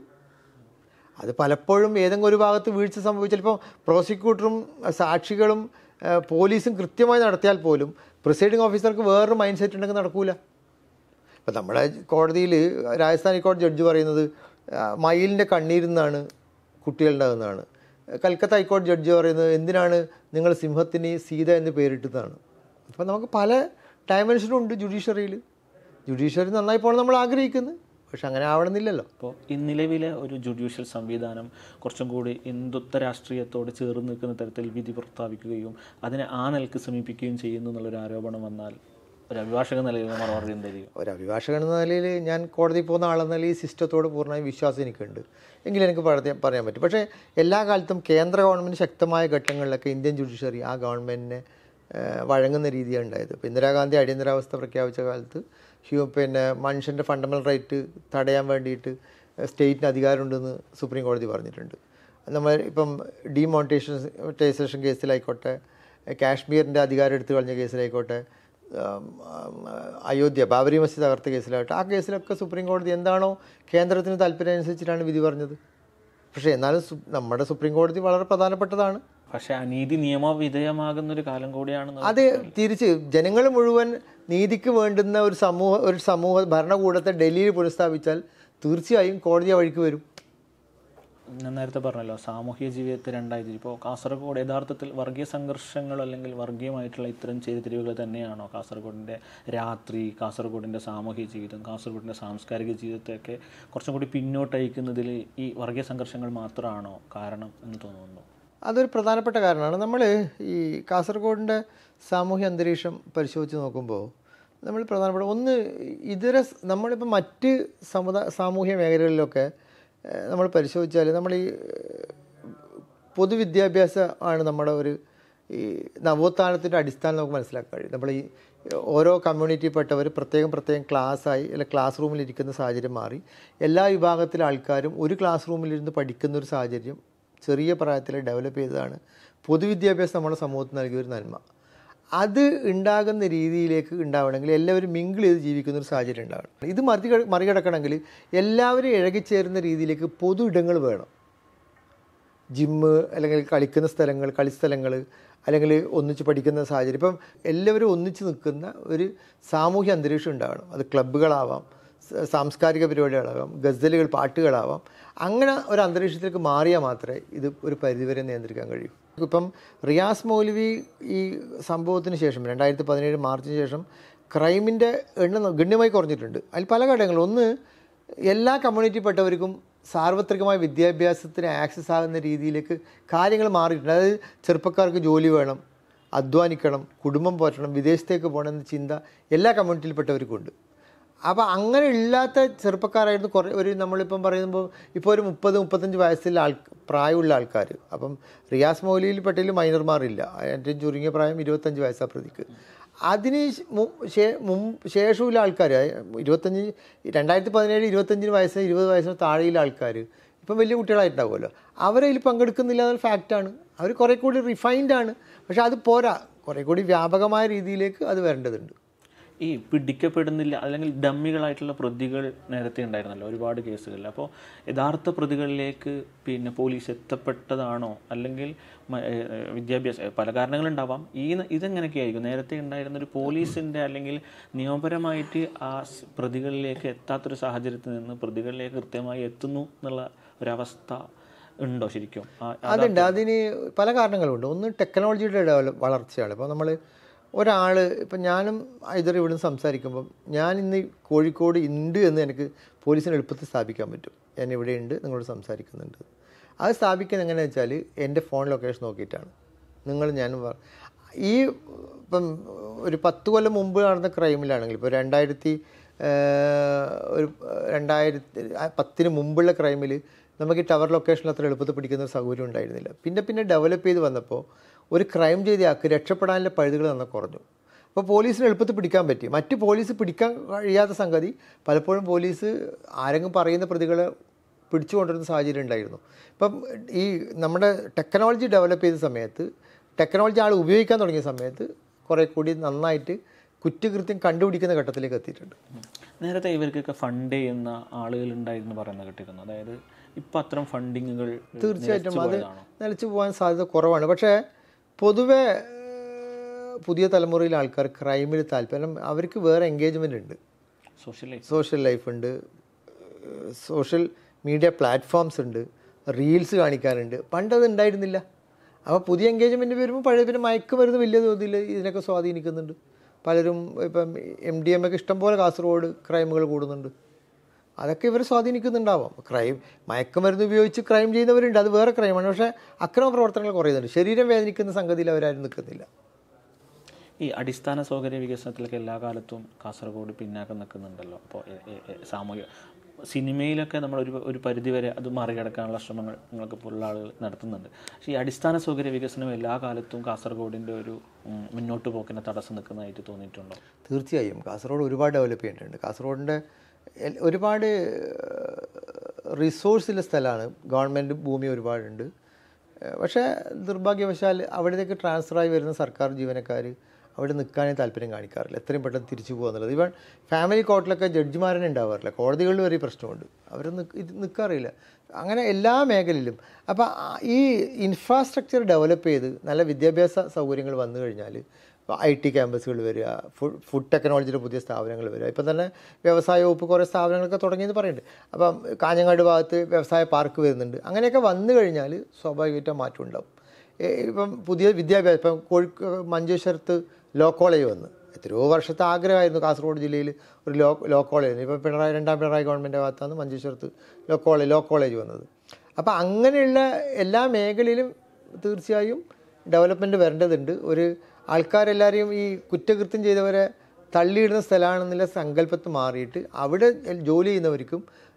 അത് പലപ്പോഴും ഏതെങ്കിലും ഒരു ഭാഗത്ത് വീഴ്ച സംഭവിച്ചാൽ, ഇപ്പോൾ പ്രോസിക്യൂട്ടറും സാക്ഷികളും പോലീസും കൃത്യമായി നടത്തിയാൽ പോലും പ്രിസൈഡിങ് ഓഫീസർക്ക് വേറൊരു മൈൻഡ് സെറ്റ് ഉണ്ടെങ്കിൽ നടക്കൂല. ഇപ്പം നമ്മുടെ കോടതിയിൽ രാജസ്ഥാൻ ഹൈക്കോടതി ജഡ്ജി പറയുന്നത് മയിലിൻ്റെ കണ്ണീരിൽ നിന്നാണ് കുട്ടികളുണ്ടാകുന്നതാണ്. കൽക്കത്ത ഹൈക്കോടതി ജഡ്ജി പറയുന്നത് എന്തിനാണ് നിങ്ങൾ സിംഹത്തിന് സീത എന്ന് പേരിട്ടതാണ്. അപ്പോൾ നമുക്ക് പല ഡയമെൻഷനും ഉണ്ട് ജുഡീഷ്യറിയിൽ. ജുഡീഷ്യറി നന്നായി പോകണം നമ്മൾ ആഗ്രഹിക്കുന്നത്, പക്ഷെ അങ്ങനെ ആവണമെന്നില്ലല്ലോ. അപ്പോൾ ഈ നിലവിലെ ഒരു ജുഡീഷ്യൽ സംവിധാനം കുറച്ചും കൂടി ഹിന്ദുത്വ രാഷ്ട്രീയത്തോട് ചേർന്ന് നിൽക്കുന്ന തരത്തിൽ വിധി പ്രസ്താവിക്കുകയും അതിനെ ആ നിലക്ക് സമീപിക്കുകയും ചെയ്യുന്നു എന്നുള്ളൊരു ആരോപണം വന്നാൽ ഒരു അഭിഭാഷക നിലയിൽ മറുപടി എന്തായിരിക്കും? ഒരു അഭിഭാഷകൻ എന്ന നിലയിൽ ഞാൻ കോടതി പോകുന്ന ആളെന്ന നിലയിൽ ഈ സിസ്റ്റത്തോട് പൂർണ്ണമായും വിശ്വാസം എനിക്കുണ്ട്, എങ്കിലും എനിക്ക് പറയാൻ പറയാൻ പറ്റും. പക്ഷേ എല്ലാ കാലത്തും കേന്ദ്ര ഗവൺമെൻറ് ശക്തമായ ഘട്ടങ്ങളിലൊക്കെ ഇന്ത്യൻ ജുഡീഷ്യറി ആ ഗവൺമെൻറ്റിനെ വഴങ്ങുന്ന രീതിയാണ് ഉണ്ടായത്. ഇപ്പോൾ ഇന്ദിരാഗാന്ധി അടിയന്തരാവസ്ഥ പ്രഖ്യാപിച്ച കാലത്ത് ഹ്യൂ പിന്നെ മനുഷ്യൻ്റെ ഫണ്ടമെൻ്റൽ റൈറ്റ് തടയാൻ വേണ്ടിയിട്ട് സ്റ്റേറ്റിന് അധികാരമുണ്ടെന്ന് സുപ്രീം കോടതി പറഞ്ഞിട്ടുണ്ട്. നമ്മൾ ഇപ്പം ഡിമോണിറ്റൈസേഷൻ കേസിലായിക്കോട്ടെ, കാശ്മീരിൻ്റെ അധികാരം എടുത്തു കളഞ്ഞ കേസിലായിക്കോട്ടെ, അയോധ്യ ബാബരി മസ്ജിദ് തകർത്ത കേസിലാകട്ടെ, ആ കേസിലൊക്കെ സുപ്രീം കോടതി എന്താണോ കേന്ദ്രത്തിന് താല്പര്യം അനുസരിച്ചിട്ടാണ് വിധി പറഞ്ഞത്. പക്ഷേ എന്നാലും നമ്മുടെ സുപ്രീം കോടതി വളരെ പ്രധാനപ്പെട്ടതാണ്. പക്ഷേ അനീതി നിയമവിധേയമാകുന്നൊരു കാലം കൂടിയാണ്. അത് തിരിച്ച് ജനങ്ങൾ മുഴുവൻ നീതിക്ക് വേണ്ടുന്ന ഒരു സമൂഹ ഒരു സമൂഹ ഭരണകൂടത്തെ ഡൽഹിയിൽ പുനഃസ്ഥാപിച്ചാൽ തീർച്ചയായും കോടതി വഴിക്ക് വരും. ഞാൻ നേരത്തെ പറഞ്ഞല്ലോ സാമൂഹിക ജീവിതത്തെ രണ്ടായി. ഇപ്പോൾ കാസർഗോഡ് യഥാർത്ഥത്തിൽ വർഗീയ സംഘർഷങ്ങൾ അല്ലെങ്കിൽ വർഗീയമായിട്ടുള്ള ഇത്തരം ചേരിതിരിവുകൾ തന്നെയാണോ കാസർഗോഡിൻ്റെ രാത്രി, കാസർഗോഡിൻ്റെ സാമൂഹിക ജീവിതം, കാസർഗോഡിൻ്റെ സാംസ്കാരിക ജീവിതത്തെയൊക്കെ കുറച്ചും കൂടി പിന്നോട്ടയക്കുന്നതിൽ ഈ വർഗീയ സംഘർഷങ്ങൾ മാത്രമാണോ കാരണം എന്ന് തോന്നുന്നു? അതൊരു പ്രധാനപ്പെട്ട കാരണമാണ്. നമ്മൾ ഈ കാസർഗോഡിൻ്റെ സാമൂഹ്യ അന്തരീക്ഷം പരിശോധിച്ച് നോക്കുമ്പോൾ നമ്മൾ പ്രധാനപ്പെട്ട ഒന്ന്, ഇതര നമ്മളിപ്പോൾ മറ്റ് സമുദായ സാമൂഹ്യ മേഖലകളിലൊക്കെ നമ്മൾ പരിശോധിച്ചാൽ നമ്മൾ ഈ പൊതുവിദ്യാഭ്യാസം ആണ് നമ്മുടെ ഒരു ഈ നവോത്ഥാനത്തിൻ്റെ അടിസ്ഥാനം നമുക്ക് മനസ്സിലാക്കാൻ കഴിയും. നമ്മൾ ഈ ഓരോ കമ്മ്യൂണിറ്റിയിൽപ്പെട്ടവർ പ്രത്യേകം പ്രത്യേകം ക്ലാസ്സായി അല്ലെ ക്ലാസ് റൂമിലിരിക്കുന്ന സാഹചര്യം മാറി എല്ലാ വിഭാഗത്തിലെ ആൾക്കാരും ഒരു ക്ലാസ് റൂമിലിരുന്ന് പഠിക്കുന്ന ഒരു സാഹചര്യം ചെറിയ പ്രായത്തിൽ ഡെവലപ്പ് ചെയ്തതാണ് പൊതുവിദ്യാഭ്യാസം നമ്മുടെ സമൂഹത്തിന് നൽകിയൊരു നന്മ. അത് ഉണ്ടാകുന്ന രീതിയിലേക്ക് ഉണ്ടാവണമെങ്കിൽ എല്ലാവരും മിങ്കിൾ ചെയ്ത് ജീവിക്കുന്ന ഒരു സാഹചര്യം ഉണ്ടാവണം. ഇത് മറി മറികടക്കണമെങ്കിൽ എല്ലാവരും ഇഴകിച്ചേരുന്ന രീതിയിലേക്ക് പൊതു ഇടങ്ങൾ വേണം. ജിമ്മ് അല്ലെങ്കിൽ കളിക്കുന്ന സ്ഥലങ്ങൾ, കളിസ്ഥലങ്ങൾ, അല്ലെങ്കിൽ ഒന്നിച്ച് പഠിക്കുന്ന സാഹചര്യം. ഇപ്പം എല്ലാവരും ഒന്നിച്ച് നിൽക്കുന്ന ഒരു സാമൂഹ്യ അന്തരീക്ഷം ഉണ്ടാവണം. അത് ക്ലബ്ബുകളാവാം, സാംസ്കാരിക പരിപാടികളാവാം, ഗസലുകൾ, പാട്ടുകളാവാം. അങ്ങനെ ഒരു അന്തരീക്ഷത്തിലേക്ക് മാറിയാൽ മാത്രമേ ഇത് ഒരു പരിധിവരെ നിയന്ത്രിക്കാൻ കഴിയൂ. ഇപ്പം റിയാസ് മൗലവി ഈ സംഭവത്തിന് ശേഷം രണ്ടായിരത്തി പതിനേഴ് മാർച്ചിന് ശേഷം ക്രൈമിൻ്റെ എണ്ണം ഗണ്യമായി കുറഞ്ഞിട്ടുണ്ട്. അതിൽ പല ഘടകങ്ങളും. ഒന്ന്, എല്ലാ കമ്മ്യൂണിറ്റിപ്പെട്ടവർക്കും സാർവത്രികമായ വിദ്യാഭ്യാസത്തിന് ആക്സസ് ആകുന്ന രീതിയിലേക്ക് കാര്യങ്ങൾ മാറിയിട്ടുണ്ട്. അതായത് ചെറുപ്പക്കാർക്ക് ജോലി വേണം, അധ്വാനിക്കണം, കുടുംബം പോറ്റണം, വിദേശത്തേക്ക് പോകണം എന്ന ചിന്ത എല്ലാ കമ്മ്യൂണിറ്റിയിൽപ്പെട്ടവർക്കും ഉണ്ട്. അപ്പോൾ അങ്ങനെ ഇല്ലാത്ത ചെറുപ്പക്കാരായിരുന്നു കുറേ ഒരു നമ്മളിപ്പം പറയുമ്പോൾ ഇപ്പോൾ ഒരു മുപ്പത് മുപ്പത്തഞ്ച് വയസ്സിൽ ആൾ പ്രായമുള്ള ആൾക്കാർ. അപ്പം റിയാസ് മൗലവിയിൽ പെട്ടതിൽ മൈനർമാരില്ല. ഏറ്റവും ചുരുങ്ങിയ പ്രായം ഇരുപത്തഞ്ച് വയസ്സാ പ്രതിക്ക്. അതിന് ശേഷമുള്ള ആൾക്കാർ ഇരുപത്തഞ്ച് രണ്ടായിരത്തി പതിനേഴ് ഇരുപത്തഞ്ചിന് വയസ്സിന് ഇരുപത് വയസ്സിന് താഴെയുള്ള ആൾക്കാർ ഇപ്പം വലിയ കുട്ടികളായിട്ടുണ്ടാവുമല്ലോ, അവരതിൽ പങ്കെടുക്കുന്നില്ല എന്നുള്ള ഫാക്റ്റാണ്. അവർ കുറേ കൂടി റിഫൈൻഡ് ആണ്. പക്ഷേ അത് പോരാ, കുറേ കൂടി വ്യാപകമായ രീതിയിലേക്ക് അത് വരേണ്ടതുണ്ട്. ഈ പിടിക്കപ്പെടുന്നില്ല അല്ലെങ്കിൽ ഡമ്മികളായിട്ടുള്ള പ്രതികൾ നേരത്തെ ഉണ്ടായിരുന്നല്ലോ ഒരുപാട് കേസുകളിൽ. അപ്പോൾ യഥാർത്ഥ പ്രതികളിലേക്ക് പിന്നെ പോലീസ് എത്തപ്പെട്ടതാണോ അല്ലെങ്കിൽ വിദ്യാഭ്യാസം പല കാരണങ്ങളുണ്ടാവാം. ഈ ഇതെങ്ങനെയൊക്കെ ആയിരിക്കും നേരത്തെ ഉണ്ടായിരുന്നൊരു പോലീസിൻ്റെ അല്ലെങ്കിൽ നിയമപരമായിട്ട് ആ പ്രതികളിലേക്ക് എത്താത്തൊരു സാഹചര്യത്തിൽ നിന്ന് പ്രതികളിലേക്ക് കൃത്യമായി എത്തുന്നു എന്നുള്ള ഒരവസ്ഥ ഉണ്ടോ ശരിക്കും? അതുണ്ട്. അതിന് പല കാരണങ്ങളുണ്ട്. ഒന്ന് ടെക്നോളജിയുടെ ഡെവലപ്പ് വളർച്ചയാണ്. ഇപ്പോൾ നമ്മൾ ഒരാൾ ഇപ്പം ഞാനും ഇതർ ഇവിടെ നിന്ന് സംസാരിക്കുമ്പം ഞാൻ ഇന്ന് കോഴിക്കോട് ഉണ്ട് എന്ന് എനിക്ക് പോലീസിന് എളുപ്പത്തിൽ സ്ഥാപിക്കാൻ പറ്റും. ഞാൻ ഇവിടെ ഉണ്ട്, നിങ്ങളോട് സംസാരിക്കുന്നുണ്ട്. അത് സ്ഥാപിക്കുന്നത് എങ്ങനെയാണെന്ന് വെച്ചാൽ എൻ്റെ ഫോൺ ലൊക്കേഷൻ നോക്കിയിട്ടാണ്. നിങ്ങൾ ഞാനും ഈ ഇപ്പം ഒരു പത്ത് കൊല്ലം മുമ്പ് നടന്ന ക്രൈമിലാണെങ്കിൽ ഇപ്പോൾ രണ്ടായിരത്തി ഒരു രണ്ടായിരത്തി പത്തിന് മുമ്പുള്ള ക്രൈമിൽ നമുക്ക് ഈ ടവർ ലൊക്കേഷനിൽ അത്ര എളുപ്പത്തിൽ പിടിക്കുന്ന ഒരു സൗകര്യം ഉണ്ടായിരുന്നില്ല. പിന്നെ പിന്നെ ഡെവലപ്പ് ചെയ്ത് വന്നപ്പോൾ ഒരു ക്രൈം ചെയ്ത ആൾക്ക് രക്ഷപ്പെടാനുള്ള പഴുതുകൾ നന്നായി കുറഞ്ഞു. അപ്പോൾ പോലീസിന് എളുപ്പത്തിൽ പിടിക്കാൻ പറ്റി. മറ്റ് പോലീസ് പിടിക്കാൻ കഴിയാത്ത സംഗതി പലപ്പോഴും പോലീസ് ആരെങ്കിലും പറയുന്ന പ്രതികളെ പിടിച്ചു കൊണ്ടിരുന്ന സാഹചര്യം ഉണ്ടായിരുന്നു. ഇപ്പം ഈ നമ്മുടെ ടെക്നോളജി ഡെവലപ്പ് ചെയ്ത സമയത്ത്, ടെക്നോളജി ആൾ ഉപയോഗിക്കാൻ തുടങ്ങിയ സമയത്ത് കുറേ കൂടി നന്നായിട്ട് കുറ്റകൃത്യം കണ്ടുപിടിക്കുന്ന ഘട്ടത്തിലേക്ക് എത്തിയിട്ടുണ്ട്. നേരത്തെ ഇവർക്കൊക്കെ ഫണ്ട് ചെയ്യുന്ന ആളുകളുണ്ടായിരുന്നു പറയുന്നത് കേട്ടിരുന്നു. അതായത് ഇപ്പം അത്തരം ഫണ്ടിങ്ങുകൾ തീർച്ചയായിട്ടും അത് നിലച്ചു പോകാൻ സാധ്യത കുറവാണ്. പക്ഷേ പൊതുവെ പുതിയ തലമുറയിലെ ആൾക്കാർ ക്രൈമിൽ താല്പര്യം, അവർക്ക് വേറെ എൻഗേജ്മെൻ്റ് ഉണ്ട്. സോഷ്യൽ ലൈഫ് സോഷ്യൽ ലൈഫ് ഉണ്ട്, സോഷ്യൽ മീഡിയ പ്ലാറ്റ്ഫോംസ് ഉണ്ട്, റീൽസ് കാണിക്കാനുണ്ട്. പണ്ടത് ഉണ്ടായിരുന്നില്ല. അപ്പോൾ പുതിയ എൻഗേജ്മെൻറ്റ് വരുമ്പോൾ പഴയ പിന്നെ മയക്കുമരുന്ന് വലിയ തോതിൽ ഇതിനൊക്കെ സ്വാധീനിക്കുന്നുണ്ട്. പലരും ഇപ്പം എം ഡി എം ഒക്കെ ഇഷ്ടംപോലെ കാസർഗോഡ് ക്രൈമുകൾ കൂടുന്നുണ്ട്. അതൊക്കെ ഇവർ സ്വാധീനിക്കുന്നുണ്ടാവാം. ക്രൈം മയക്കുമരുന്ന് ഉപയോഗിച്ച് ക്രൈം ചെയ്യുന്നവരുണ്ട്, അത് വേറെ ക്രൈമാണ്. പക്ഷേ അക്രമ പ്രവർത്തനങ്ങൾ കുറയുന്നുണ്ട്. ശരീരം വേദനിക്കുന്ന സംഗതിയിൽ അവരാരും നിൽക്കുന്നില്ല. ഈ അടിസ്ഥാന സൗകര്യ വികസനത്തിലൊക്കെ എല്ലാ കാലത്തും കാസർഗോഡ് പിന്നാക്കം നിൽക്കുന്നുണ്ടല്ലോ. അപ്പോൾ സാമൂഹിക സിനിമയിലൊക്കെ നമ്മൾ ഒരു ഒരു പരിധിവരെ അത് മറികടക്കാനുള്ള ശ്രമങ്ങൾ നിങ്ങൾക്ക് പോലുള്ള ആളുകൾ നടത്തുന്നുണ്ട്. പക്ഷേ ഈ അടിസ്ഥാന സൗകര്യ വികസനം എല്ലാ കാലത്തും കാസർഗോഡിൻ്റെ ഒരു മുന്നോട്ട് പോക്കിനെ തടസ്സം നിൽക്കുന്നതായിട്ട് തോന്നിയിട്ടുണ്ടോ? തീർച്ചയായും കാസർഗോഡ് ഒരുപാട് ഡെവലപ്പ് ചെയ്തിട്ടുണ്ട്. കാസർഗോഡിൻ്റെ ഒരുപാട് റിസോഴ്സുള്ള സ്ഥലമാണ്, ഗവൺമെൻറ് ഭൂമി ഒരുപാടുണ്ട്. പക്ഷേ നിർഭാഗ്യവശാൽ അവിടത്തേക്ക് ട്രാൻസ്ഫറായി വരുന്ന സർക്കാർ ജീവനക്കാർ അവിടെ നിൽക്കാനേ താല്പര്യം കാണിക്കാറില്ല, എത്രയും പെട്ടെന്ന് തിരിച്ചു പോകുക എന്നുള്ളത്. ഇവൻ ഫാമിലി കോർട്ടിലൊക്കെ ജഡ്ജിമാരനെ ഉണ്ടാവാറില്ല, കോടതികളിൽ വരെ പ്രശ്നമുണ്ട്, അവർ ഇത് നിൽക്കാറില്ല. അങ്ങനെ എല്ലാ മേഖലയിലും. അപ്പോൾ ഈ ഇൻഫ്രാസ്ട്രക്ചർ ഡെവലപ്പ് ചെയ്ത് നല്ല വിദ്യാഭ്യാസ സൗകര്യങ്ങൾ വന്നു കഴിഞ്ഞാൽ ഐ ടി ക്യാമ്പസുകൾ വരിക, ഫുഡ് ഫുഡ് ടെക്നോളജിയുടെ പുതിയ സ്ഥാപനങ്ങൾ വരിക. ഇപ്പം തന്നെ വ്യവസായ വകുപ്പ് കുറേ സ്ഥാപനങ്ങളൊക്കെ തുടങ്ങിയെന്ന് പറയുന്നുണ്ട്. അപ്പം കാഞ്ഞങ്ങാട് ഭാഗത്ത് വ്യവസായ പാർക്ക് വരുന്നുണ്ട്. അങ്ങനെയൊക്കെ വന്നു കഴിഞ്ഞാൽ സ്വാഭാവികമായിട്ടും മാറ്റം ഉണ്ടാവും. ഇപ്പം പുതിയ വിദ്യാഭ്യാസം, ഇപ്പം കോഴിക്കോട് മഞ്ചേശ്വരത്ത് ലോ കോളേജ് വന്ന് എത്രയോ വർഷത്തെ ആഗ്രഹമായിരുന്നു കാസർഗോഡ് ജില്ലയിൽ ഒരു ലോ ലോ കോളേജ്. ഇപ്പം പിണറായി രണ്ടാം പിണറായി ഗവൺമെൻറ് ഭാഗത്താണ് മഞ്ചേശ്വരത്ത് ലോ കോളേജ് ലോ കോളേജ് വന്നത്. അപ്പോൾ അങ്ങനെയുള്ള എല്ലാ മേഖലയിലും തീർച്ചയായും ഡെവലപ്മെൻറ്റ് വരേണ്ടതുണ്ട്. ഒരു ആൾക്കാരെല്ലാവരെയും ഈ കുറ്റകൃത്യം ചെയ്തവരെ തള്ളിയിടുന്ന സ്ഥലമാണെന്നുള്ള സങ്കല്പത്ത് മാറിയിട്ട് അവിടെ ജോലി ചെയ്യുന്നവർക്കും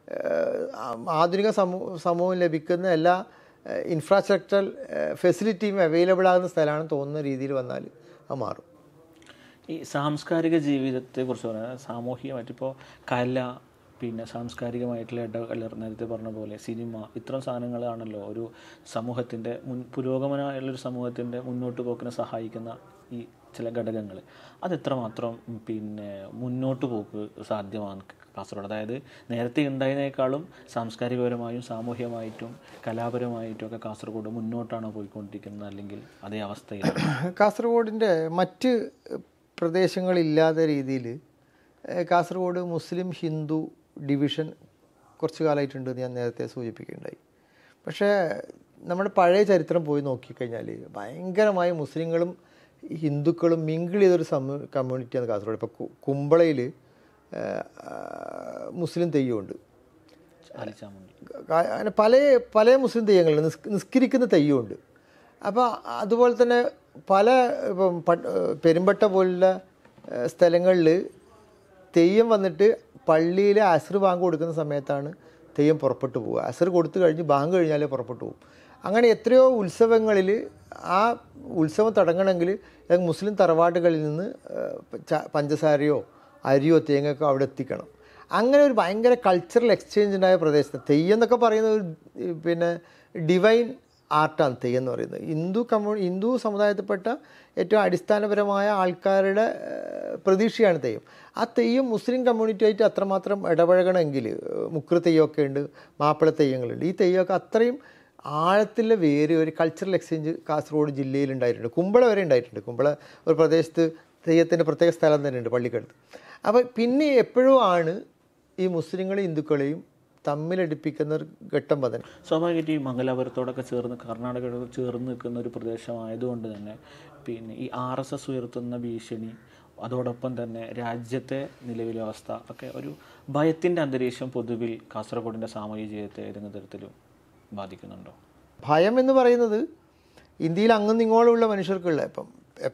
ആധുനിക സമൂഹ സമൂഹം ലഭിക്കുന്ന എല്ലാ ഇൻഫ്രാസ്ട്രക്ചറൽ ഫെസിലിറ്റിയും അവൈലബിൾ ആകുന്ന സ്ഥലമാണെന്ന് തോന്നുന്ന രീതിയിൽ വന്നാൽ അത് മാറും. ഈ സാംസ്കാരിക ജീവിതത്തെക്കുറിച്ച് പറഞ്ഞാൽ സാമൂഹികമായിട്ടിപ്പോൾ കല, പിന്നെ സാംസ്കാരികമായിട്ടുള്ള ഇടകലർ, നേരത്തെ പറഞ്ഞ പോലെ സിനിമ, ഇത്തരം സാധനങ്ങളാണല്ലോ ഒരു സമൂഹത്തിൻ്റെ മുൻ പുരോഗമനമായുള്ളൊരു സമൂഹത്തിൻ്റെ മുന്നോട്ട് പോക്കിനെ സഹായിക്കുന്ന ഈ ചില ഘടകങ്ങൾ. അതെത്രമാത്രം പിന്നെ മുന്നോട്ട് പോക്ക് സാധ്യമാണ് കാസർഗോഡ്? അതായത് നേരത്തെ ഉണ്ടായതിനേക്കാളും സാംസ്കാരികപരമായും സാമൂഹ്യമായിട്ടും കലാപരമായിട്ടും ഒക്കെ കാസർഗോഡ് മുന്നോട്ടാണോ പോയിക്കൊണ്ടിരിക്കുന്നത്, അല്ലെങ്കിൽ അതേ അവസ്ഥയിൽ? കാസർഗോഡിൻ്റെ മറ്റ് പ്രദേശങ്ങളില്ലാത്ത രീതിയിൽ കാസർഗോഡ് മുസ്ലിം ഹിന്ദു ഡിവിഷൻ കുറച്ച് കാലമായിട്ടുണ്ട് ഞാൻ നേരത്തെ സൂചിപ്പിക്കുകയുണ്ടായി. പക്ഷേ നമ്മുടെ പഴയ ചരിത്രം പോയി നോക്കിക്കഴിഞ്ഞാൽ ഭയങ്കരമായി മുസ്ലിങ്ങളും ഹിന്ദുക്കളും മിങ്കിൾ ചെയ്തൊരു സമൂ കമ്മ്യൂണിറ്റിയാണ് കാസർഗോഡ്. ഇപ്പോൾ കുമ്പളയിൽ മുസ്ലിം തെയ്യമുണ്ട്, അങ്ങനെ പല പല മുസ്ലിം തെയ്യങ്ങളുണ്ട്, നിസ് നിസ്കരിക്കുന്ന തെയ്യമുണ്ട്. അപ്പോൾ അതുപോലെ തന്നെ പല ഇപ്പം പെരുമ്പട്ട പോലുള്ള സ്ഥലങ്ങളിൽ തെയ്യം വന്നിട്ട് പള്ളിയിലെ അസ്ർ ബാങ്ക് കൊടുക്കുന്ന സമയത്താണ് തെയ്യം പുറപ്പെട്ടു പോവുക. അസ്ർ കൊടുത്തു കഴിഞ്ഞ് ബാങ്ക് കഴിഞ്ഞാലേ പുറപ്പെട്ടു പോകും. അങ്ങനെ എത്രയോ ഉത്സവങ്ങളിൽ ആ ഉത്സവം തുടങ്ങണമെങ്കിൽ മുസ്ലിം തറവാട്ടുകളിൽ നിന്ന് പഞ്ചസാരയോ അരിയോ തേങ്ങയൊക്കെ അവിടെ എത്തിക്കണം. അങ്ങനെ ഒരു ഭയങ്കര കൾച്ചറൽ എക്സ്ചേഞ്ച് ഉണ്ടായ പ്രദേശത്ത് തെയ്യം എന്നൊക്കെ പറയുന്ന ഒരു പിന്നെ ഡിവൈൻ ആർട്ടാണ് തെയ്യം എന്ന് പറയുന്നത്. ഹിന്ദു കമ്മ്യൂ ഹിന്ദു സമുദായത്തിൽപ്പെട്ട ഏറ്റവും അടിസ്ഥാനപരമായ ആൾക്കാരുടെ പ്രതീക്ഷയാണ് തെയ്യം. ആ തെയ്യം മുസ്ലിം കമ്മ്യൂണിറ്റിയായിട്ട് അത്രമാത്രം ഇടപഴകണമെങ്കിൽ മുക്ര തെയ്യമൊക്കെ ഉണ്ട്, മാപ്പിള തെയ്യങ്ങളുണ്ട്. ഈ തെയ്യമൊക്കെ അത്രയും ആഴത്തിലെ വേറെ ഒരു കൾച്ചറൽ എക്സ്ചേഞ്ച് കാസർഗോഡ് ജില്ലയിൽ ഉണ്ടായിട്ടുണ്ട്. കുമ്പള വരെ ഉണ്ടായിട്ടുണ്ട്. കുമ്പള ഒരു പ്രദേശത്ത് തെയ്യത്തിൻ്റെ പ്രത്യേക സ്ഥലം തന്നെ ഉണ്ട്, പള്ളിക്കടുത്ത്. അപ്പോൾ പിന്നെ എപ്പോഴും ആണ് ഈ മുസ്ലിങ്ങളെയും ഹിന്ദുക്കളെയും തമ്മിലടിപ്പിക്കുന്ന ഒരു ഘട്ടം പതൻ. സ്വാഭാവികമായിട്ട് ഈ മംഗലാപുരത്തോടൊക്കെ ചേർന്ന് കർണാടകയോട് ചേർന്ന് നിൽക്കുന്ന ഒരു പ്രദേശമായതുകൊണ്ട് തന്നെ പിന്നെ ഈ ആർ എസ് എസ് ഉയർത്തുന്ന ഭീഷണി, അതോടൊപ്പം തന്നെ രാജ്യത്തെ നിലവിലെ അവസ്ഥ ഒക്കെ ഒരു ഭയത്തിൻ്റെ അന്തരീക്ഷം പൊതുവിൽ കാസർഗോഡിൻ്റെ സാമൂഹിക ജീവിതത്തെ ഏതെങ്കിലും തരത്തിലും ബാധിക്കുന്നുണ്ടോ? ഭയം എന്ന് പറയുന്നത് ഇന്ത്യയിൽ അങ്ങും ഇങ്ങോളമുള്ള മനുഷ്യർക്കുള്ള, ഇപ്പം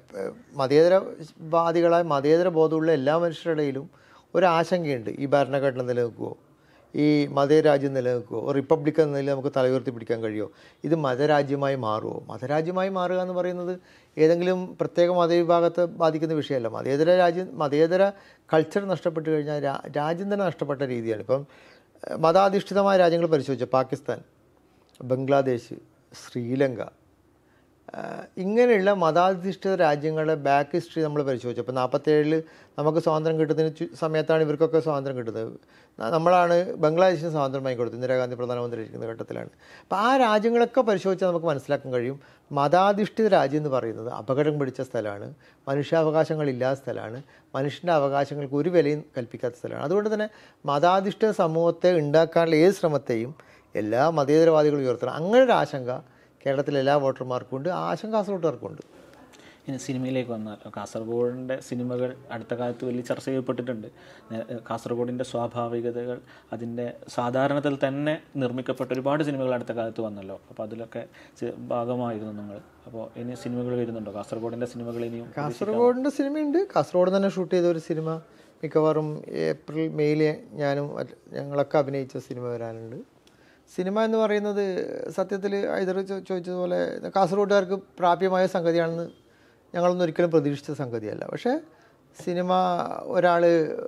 മതേതരവാദികളായ മതേതര ബോധമുള്ള എല്ലാ മനുഷ്യരുടെ ഇടയിലും ഒരാശങ്കയുണ്ട്. ഈ ഭരണഘടന നിലനിൽക്കുമോ, ഈ മതരാജ്യം നിലനിൽക്കുമോ, റിപ്പബ്ലിക് എന്ന നിലയിൽ നമുക്ക് തലയുയർത്തി പിടിക്കാൻ കഴിയുമോ, ഇത് മതരാജ്യമായി മാറുമോ? മതരാജ്യമായി മാറുക എന്ന് പറയുന്നത് ഏതെങ്കിലും പ്രത്യേക മതവിഭാഗത്തെ ബാധിക്കുന്ന വിഷയമല്ല. മതേതര രാജ്യം മതേതര കൾച്ചർ നഷ്ടപ്പെട്ട് കഴിഞ്ഞാൽ രാജ്യം തന്നെ നഷ്ടപ്പെട്ട രീതിയാണ്. ഇപ്പം മതാധിഷ്ഠിതമായ രാജ്യങ്ങൾ പരിശോധിച്ചാൽ പാകിസ്ഥാൻ, ബംഗ്ലാദേശ്, ശ്രീലങ്ക, ഇങ്ങനെയുള്ള മതാധിഷ്ഠിത രാജ്യങ്ങളുടെ ബാക്ക് ഹിസ്റ്ററി നമ്മൾ പരിശോധിച്ചു. അപ്പോൾ നാൽപ്പത്തേഴിൽ നമുക്ക് സ്വാതന്ത്ര്യം കിട്ടുന്നതിന് സമയത്താണ് ഇവർക്കൊക്കെ സ്വാതന്ത്ര്യം കിട്ടുന്നത്. നമ്മളാണ് ബംഗ്ലാദേശിന് സ്വാതന്ത്ര്യം വാങ്ങിക്കൊടുത്തത്, ഇന്ദിരാഗാന്ധി പ്രധാനമന്ത്രി ഇരിക്കുന്ന ഘട്ടത്തിലാണ്. അപ്പോൾ ആ രാജ്യങ്ങളൊക്കെ പരിശോധിച്ചാൽ നമുക്ക് മനസ്സിലാക്കാൻ കഴിയും, മതാധിഷ്ഠിത രാജ്യം എന്ന് പറയുന്നത് അപകടം പിടിച്ച സ്ഥലമാണ്, മനുഷ്യാവകാശങ്ങളില്ലാത്ത സ്ഥലമാണ്, മനുഷ്യൻ്റെ അവകാശങ്ങൾക്ക് ഒരു വിലയും കൽപ്പിക്കാത്ത സ്ഥലമാണ്. അതുകൊണ്ട് തന്നെ മതാധിഷ്ഠിത സമൂഹത്തെ ഉണ്ടാക്കാനുള്ള ഏത് ശ്രമത്തെയും എല്ലാ മതേതരവാദികളും ഉയർത്തണം. അങ്ങനെ ഒരു ആശങ്ക കേരളത്തിലെ എല്ലാ വോട്ടർമാർക്കും ഉണ്ട്, ആശങ്ക കാസർഗോട്ടുകാർക്കും ഉണ്ട്. ഇനി സിനിമയിലേക്ക് വന്നാൽ കാസർഗോഡിൻ്റെ സിനിമകൾ അടുത്ത കാലത്ത് വലിയ ചർച്ച ചെയ്യപ്പെട്ടിട്ടുണ്ട്. കാസർഗോഡിൻ്റെ സ്വാഭാവികതകൾ, അതിൻ്റെ സാധാരണത്തിൽ തന്നെ നിർമ്മിക്കപ്പെട്ട ഒരുപാട് സിനിമകൾ അടുത്ത കാലത്ത് വന്നല്ലോ. അപ്പോൾ അതിലൊക്കെ ഭാഗമായിരുന്നു നിങ്ങൾ. അപ്പോൾ ഇനി സിനിമകൾ വരുന്നുണ്ടോ കാസർഗോഡിൻ്റെ സിനിമകൾ? ഇനിയും കാസർഗോഡിൻ്റെ സിനിമയുണ്ട്. കാസർഗോഡ് തന്നെ ഷൂട്ട് ചെയ്ത ഒരു സിനിമ മിക്കവാറും ഏപ്രിൽ മെയ്യിൽ ഞാനും ഞങ്ങളൊക്കെ അഭിനയിച്ച സിനിമ വരാനുണ്ട്. സിനിമ എന്ന് പറയുന്നത് സത്യത്തിൽ ഐദർ ചോദിച്ചതുപോലെ കാസർഗോഡുകാർക്ക് പ്രാപ്യമായ സംഗതിയാണെന്ന് ഞങ്ങളൊന്നും ഒരിക്കലും പ്രതീക്ഷിച്ച സംഗതിയല്ല. പക്ഷേ സിനിമ ഒരാൾ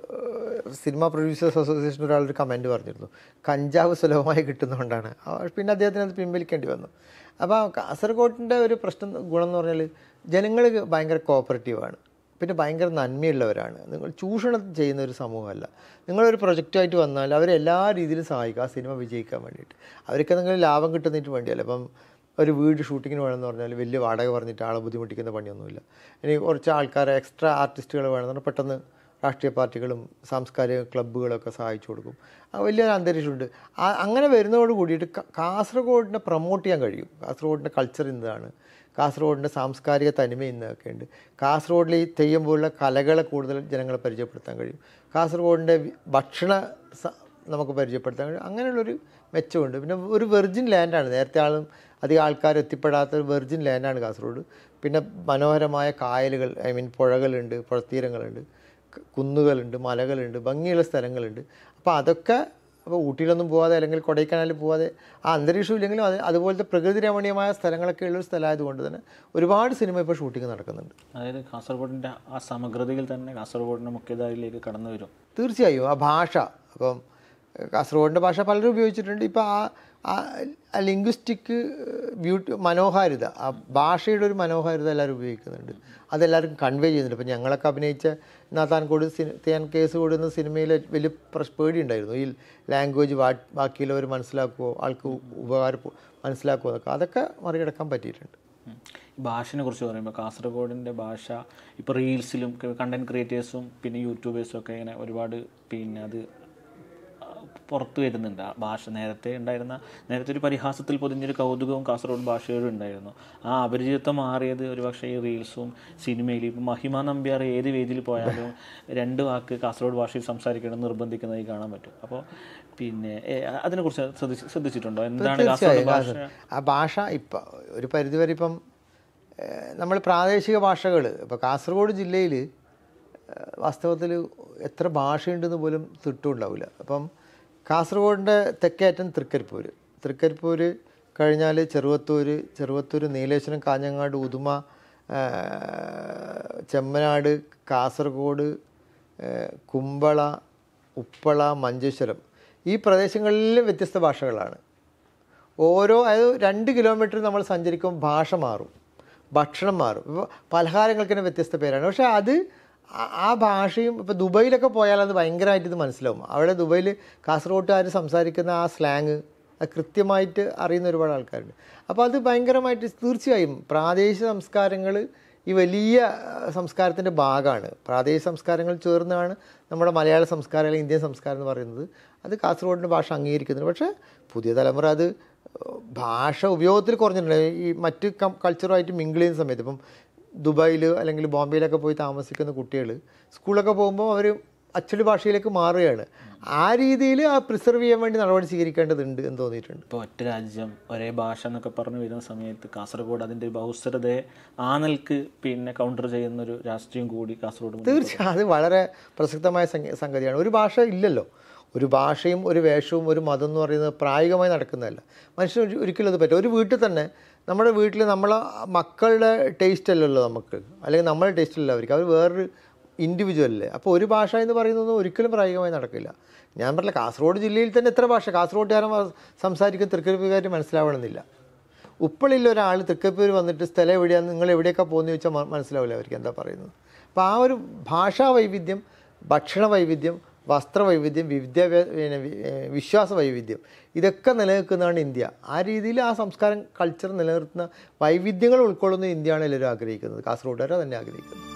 സിനിമ പ്രൊഡ്യൂസേഴ്സ് അസോസിയേഷൻ ഒരാളൊരു കമൻറ്റ് പറഞ്ഞിരുന്നു, കഞ്ചാവ് സുലഭമായി കിട്ടുന്നതുകൊണ്ടാണ്. പിന്നെ അദ്ദേഹത്തിന് അത് പിൻവലിക്കേണ്ടി വന്നു. അപ്പോൾ കാസർഗോഡിൻ്റെ ഒരു പ്രശ്നം ഗുണം എന്ന് പറഞ്ഞാൽ ജനങ്ങൾ ഭയങ്കര കോപ്പറേറ്റീവാണ്, പിന്നെ ഭയങ്കര നന്മയുള്ളവരാണ്. നിങ്ങൾ ചൂഷണം ചെയ്യുന്ന ഒരു സമൂഹമല്ല. നിങ്ങളൊരു പ്രൊജക്റ്റായിട്ട് വന്നാൽ അവരെല്ലാ രീതിയിലും സഹായിക്കും ആ സിനിമ വിജയിക്കാൻ വേണ്ടിയിട്ട്. അവർക്ക് എന്തെങ്കിലും ലാഭം കിട്ടുന്നതിന് വേണ്ടിയല്ല. ഇപ്പം ഒരു വീട് ഷൂട്ടിങ്ങിന് വേണമെന്ന് പറഞ്ഞാൽ വലിയ വാടക പറഞ്ഞിട്ട് ആളെ ബുദ്ധിമുട്ടിക്കുന്ന പണിയൊന്നുമില്ല. ഇനി കുറച്ച് ആൾക്കാരെ എക്സ്ട്രാ ആർട്ടിസ്റ്റുകൾ വേണമെന്ന് പറഞ്ഞാൽ പെട്ടെന്ന് രാഷ്ട്രീയ പാർട്ടികളും സാംസ്കാരിക ക്ലബ്ബുകളൊക്കെ സഹായിച്ചു കൊടുക്കും. ആ വലിയൊരു അന്തരീക്ഷമുണ്ട്. ആ അങ്ങനെ വരുന്നതോട് കൂടിയിട്ട് കാസർഗോഡിനെ പ്രൊമോട്ട് ചെയ്യാൻ കഴിയും. കാസർഗോഡിൻ്റെ കൾച്ചർ ഇന്നതാണ്, കാസർഗോഡിൻ്റെ സാംസ്കാരിക തനിമ ഇന്നൊക്കെ ഉണ്ട്. കാസർഗോഡിൽ ഈ തെയ്യം പോലുള്ള കലകളെ കൂടുതൽ ജനങ്ങളെ പരിചയപ്പെടുത്താൻ കഴിയും. കാസർഗോഡിൻ്റെ ഭക്ഷണ നമുക്ക് പരിചയപ്പെടുത്താൻ കഴിയും. അങ്ങനെയുള്ളൊരു മെച്ചമുണ്ട്. പിന്നെ ഒരു വെർജിൻ ലാൻഡാണ്, നേരത്തെ ആളും അധികം ആൾക്കാർ എത്തിപ്പെടാത്ത ഒരു വെർജിൻ ലാൻഡാണ് കാസർഗോഡ്. പിന്നെ മനോഹരമായ കായലുകൾ, ഐ മീൻ പുഴകളുണ്ട്, പുഴത്തീരങ്ങളുണ്ട്, കുന്നുകളുണ്ട്, മലകളുണ്ട്, ഭംഗിയുള്ള സ്ഥലങ്ങളുണ്ട്. അപ്പോൾ അതൊക്കെ അപ്പോൾ ഊട്ടിയിലൊന്നും പോകാതെ അല്ലെങ്കിൽ കൊടൈക്കനാലിൽ പോകാതെ ആ അന്തരീക്ഷം ഇല്ലെങ്കിലും അത് അതുപോലത്തെ പ്രകൃതി രമണീയമായ സ്ഥലങ്ങളൊക്കെ ഉള്ളൊരു സ്ഥലമായതുകൊണ്ട് തന്നെ ഒരുപാട് സിനിമ ഇപ്പോൾ ഷൂട്ടിംഗ് നടക്കുന്നുണ്ട്. അതായത് കാസർഗോഡിൻ്റെ ആ സമഗ്രതയിൽ തന്നെ കാസർഗോഡിൻ്റെ മുഖ്യധാരയിലേക്ക് കടന്നു വരും. തീർച്ചയായും ആ ഭാഷ, അപ്പം കാസർഗോഡിൻ്റെ ഭാഷ പലരും ഉപയോഗിച്ചിട്ടുണ്ട്. ഇപ്പോൾ ആ ആ ലിംഗ്വിസ്റ്റിക് ബ്യൂട്ടി, മനോഹാരിത, ആ ഭാഷയുടെ ഒരു മനോഹാരിത എല്ലാവരും ഉപയോഗിക്കുന്നുണ്ട്. അതെല്ലാവരും കൺവേ ചെയ്യുന്നുണ്ട്. ഇപ്പോൾ ഞങ്ങളൊക്കെ അഭിനയിച്ച നാത്താൻകോട് സിനി തേൻ കേസ് കൊടുക്കുന്ന സിനിമയിൽ വലിയ പ്രശ് പേടി ഉണ്ടായിരുന്നു. ഈ ലാംഗ്വേജ് വാ ബാക്കിയുള്ളവർ മനസ്സിലാക്കുമോ, ആൾക്ക് ഉപകാരം മനസ്സിലാക്കുമോ എന്നൊക്കെ, അതൊക്കെ മറികടക്കാൻ പറ്റിയിട്ടുണ്ട്. ഭാഷയെ കുറിച്ച് പറയുമ്പോൾ കാസർഗോഡിൻ്റെ ഭാഷ ഇപ്പോൾ റീൽസിലും കണ്ടൻറ് ക്രിയേറ്റേഴ്സും പിന്നെ യൂട്യൂബേഴ്സും ഒക്കെ ഇങ്ങനെ ഒരുപാട് പിന്നെ അത് പുറത്തു വരുന്നുണ്ട്. ആ ഭാഷ നേരത്തെ ഉണ്ടായിരുന്ന നേരത്തെ ഒരു പരിഹാസത്തിൽ പൊതിഞ്ഞൊരു കൗതുകവും കാസർഗോഡ് ഭാഷയോടും ഉണ്ടായിരുന്നു. ആ അപരിചിതത്വം മാറിയത് ഒരുപക്ഷെ ഈ റീൽസും സിനിമയിലും. ഇപ്പം മഹിമ നമ്പ്യാർ ഏത് വേദിയിൽ പോയാലും രണ്ട് വാക്ക് കാസർഗോഡ് ഭാഷയിൽ സംസാരിക്കണം നിർബന്ധിക്കുന്നതായി കാണാൻ പറ്റും. അപ്പോൾ പിന്നെ അതിനെക്കുറിച്ച് ശ്രദ്ധിച്ച് ശ്രദ്ധിച്ചിട്ടുണ്ടോ? എന്താണ് കാസർഗോഡ് ഭാഷ? ആ ഭാഷ ഇപ്പം ഒരു പരിധിവരെ ഇപ്പം നമ്മൾ പ്രാദേശിക ഭാഷകൾ ഇപ്പോൾ കാസർഗോഡ് ജില്ലയിൽ വാസ്തവത്തിൽ എത്ര ഭാഷയുണ്ടെന്ന് പോലും തിട്ടുണ്ടാവില്ല. അപ്പം കാസർഗോഡിൻ്റെ തെക്കേറ്റം തൃക്കരിപ്പൂർ, തൃക്കരിപ്പൂർ കഴിഞ്ഞാൽ ചെറുവത്തൂർ, ചെറുവത്തൂർ നീലേശ്വരം, കാഞ്ഞങ്ങാട്, ഉദുമ, ചെമ്മനാട്, കാസർഗോഡ്, കുമ്പള, ഉപ്പള, മഞ്ചേശ്വരം, ഈ പ്രദേശങ്ങളിൽ വ്യത്യസ്ത ഭാഷകളാണ്. ഓരോ അതായത് രണ്ട് കിലോമീറ്റർ നമ്മൾ സഞ്ചരിക്കുമ്പോൾ ഭാഷ മാറും, ഭക്ഷണം മാറും. ഇപ്പോൾ പലഹാരങ്ങൾക്ക് തന്നെ വ്യത്യസ്ത പേരാണ്. പക്ഷേ അത് ആ ഭാഷയും ഇപ്പോൾ ദുബൈയിലൊക്കെ പോയാൽ അത് ഭയങ്കരമായിട്ട് ഇത് മനസ്സിലാവും. അവിടെ ദുബൈയിൽ കാസർഗോട്ടുകാർ സംസാരിക്കുന്ന ആ സ്ലാങ് അത് കൃത്യമായിട്ട് അറിയുന്ന ഒരുപാട് ആൾക്കാരുണ്ട്. അപ്പോൾ അത് ഭയങ്കരമായിട്ട് തീർച്ചയായും പ്രാദേശിക സംസ്കാരങ്ങൾ ഈ വലിയ സംസ്കാരത്തിൻ്റെ ഭാഗമാണ്. പ്രാദേശിക സംസ്കാരങ്ങൾ ചേർന്നാണ് നമ്മുടെ മലയാള സംസ്കാരം അല്ലെങ്കിൽ ഇന്ത്യൻ സംസ്കാരം എന്ന് പറയുന്നത്. അത് കാസർഗോഡിൻ്റെ ഭാഷ അംഗീകരിക്കുന്നുണ്ട്. പക്ഷേ പുതിയ തലമുറ അത് ഭാഷ ഉപയോഗത്തിൽ കുറഞ്ഞിട്ടുണ്ട്. ഈ മറ്റ് കൾച്ചറുമായിട്ട് മിങ്കിൾ ചെയ്യുന്ന സമയത്ത് ഇപ്പം ദുബായിൽ അല്ലെങ്കിൽ ബോംബെയിലൊക്കെ പോയി താമസിക്കുന്ന കുട്ടികൾ സ്കൂളൊക്കെ പോകുമ്പോൾ അവർ അച്ചടി ഭാഷയിലേക്ക് മാറുകയാണ്. ആ രീതിയിൽ ആ പ്രിസർവ് ചെയ്യാൻ വേണ്ടി നടപടി സ്വീകരിക്കേണ്ടതുണ്ട് എന്ന് തോന്നിയിട്ടുണ്ട്. ഇപ്പോൾ ഒറ്റ രാജ്യം ഒരേ ഭാഷ എന്നൊക്കെ പറഞ്ഞു വരുന്ന സമയത്ത് കാസർഗോഡ് അതിൻ്റെ ബഹുസ്വരതയെ ആ നിലക്ക് പിന്നെ കൗണ്ടർ ചെയ്യുന്നൊരു രാഷ്ട്രീയം കൂടി കാസർഗോഡ്. തീർച്ചയായും അത് വളരെ പ്രസക്തമായ സംഗതിയാണ്. ഒരു ഭാഷ ഇല്ലല്ലോ. ഒരു ഭാഷയും ഒരു വേഷവും ഒരു മതം എന്ന് പറയുന്നത് പ്രായോഗികമായി നടക്കുന്നതല്ല. മനുഷ്യന് ഒരിക്കലും അത് പറ്റും. ഒരു വീട്ടിൽ തന്നെ നമ്മുടെ വീട്ടിൽ നമ്മളെ മക്കളുടെ ടേസ്റ്റ് അല്ലല്ലോ നമുക്ക്, അല്ലെങ്കിൽ നമ്മുടെ ടേസ്റ്റ് അല്ല അവർക്ക്, അവർ വേറൊരു ഇൻഡിവിജ്വലല്ലേ. അപ്പോൾ ഒരു ഭാഷ എന്ന് പറയുന്നതൊന്നും ഒരിക്കലും പ്രായോഗികമായി നടക്കില്ല. ഞാൻ പറഞ്ഞില്ല, കാസർഗോഡ് ജില്ലയിൽ തന്നെ എത്ര ഭാഷ കാസർഗോഡുകാരൻ സംസാരിക്കുന്ന തൃക്കരിപ്പൂർ മനസ്സിലാവണമെന്നില്ല. ഉപ്പളിൽ ഒരാൾ തൃക്കരിപ്പൂർ വന്നിട്ട് സ്ഥലം എവിടെയാണ്, നിങ്ങൾ എവിടെയൊക്കെ പോകുന്നത് ചോദിച്ചാൽ മനസ്സിലാവില്ല അവർക്ക് എന്താ പറയുന്നത്. അപ്പോൾ ആ ഒരു ഭാഷാ വൈവിധ്യം, ഭക്ഷണ വൈവിധ്യം, വസ്ത്രവൈവിധ്യം, വിദ്യാഭ്യാസ വിശ്വാസ വൈവിധ്യം, ഇതൊക്കെ നിലനിൽക്കുന്നതാണ് ഇന്ത്യ. ആ രീതിയിൽ ആ സംസ്കാരം കൾച്ചർ നിലനിർത്തുന്ന വൈവിധ്യങ്ങൾ ഉൾക്കൊള്ളുന്ന ഇന്ത്യയാണ് എല്ലാവരും ആഗ്രഹിക്കുന്നത്. കാസർഗോഡുകാർ തന്നെ ആഗ്രഹിക്കുന്നത്.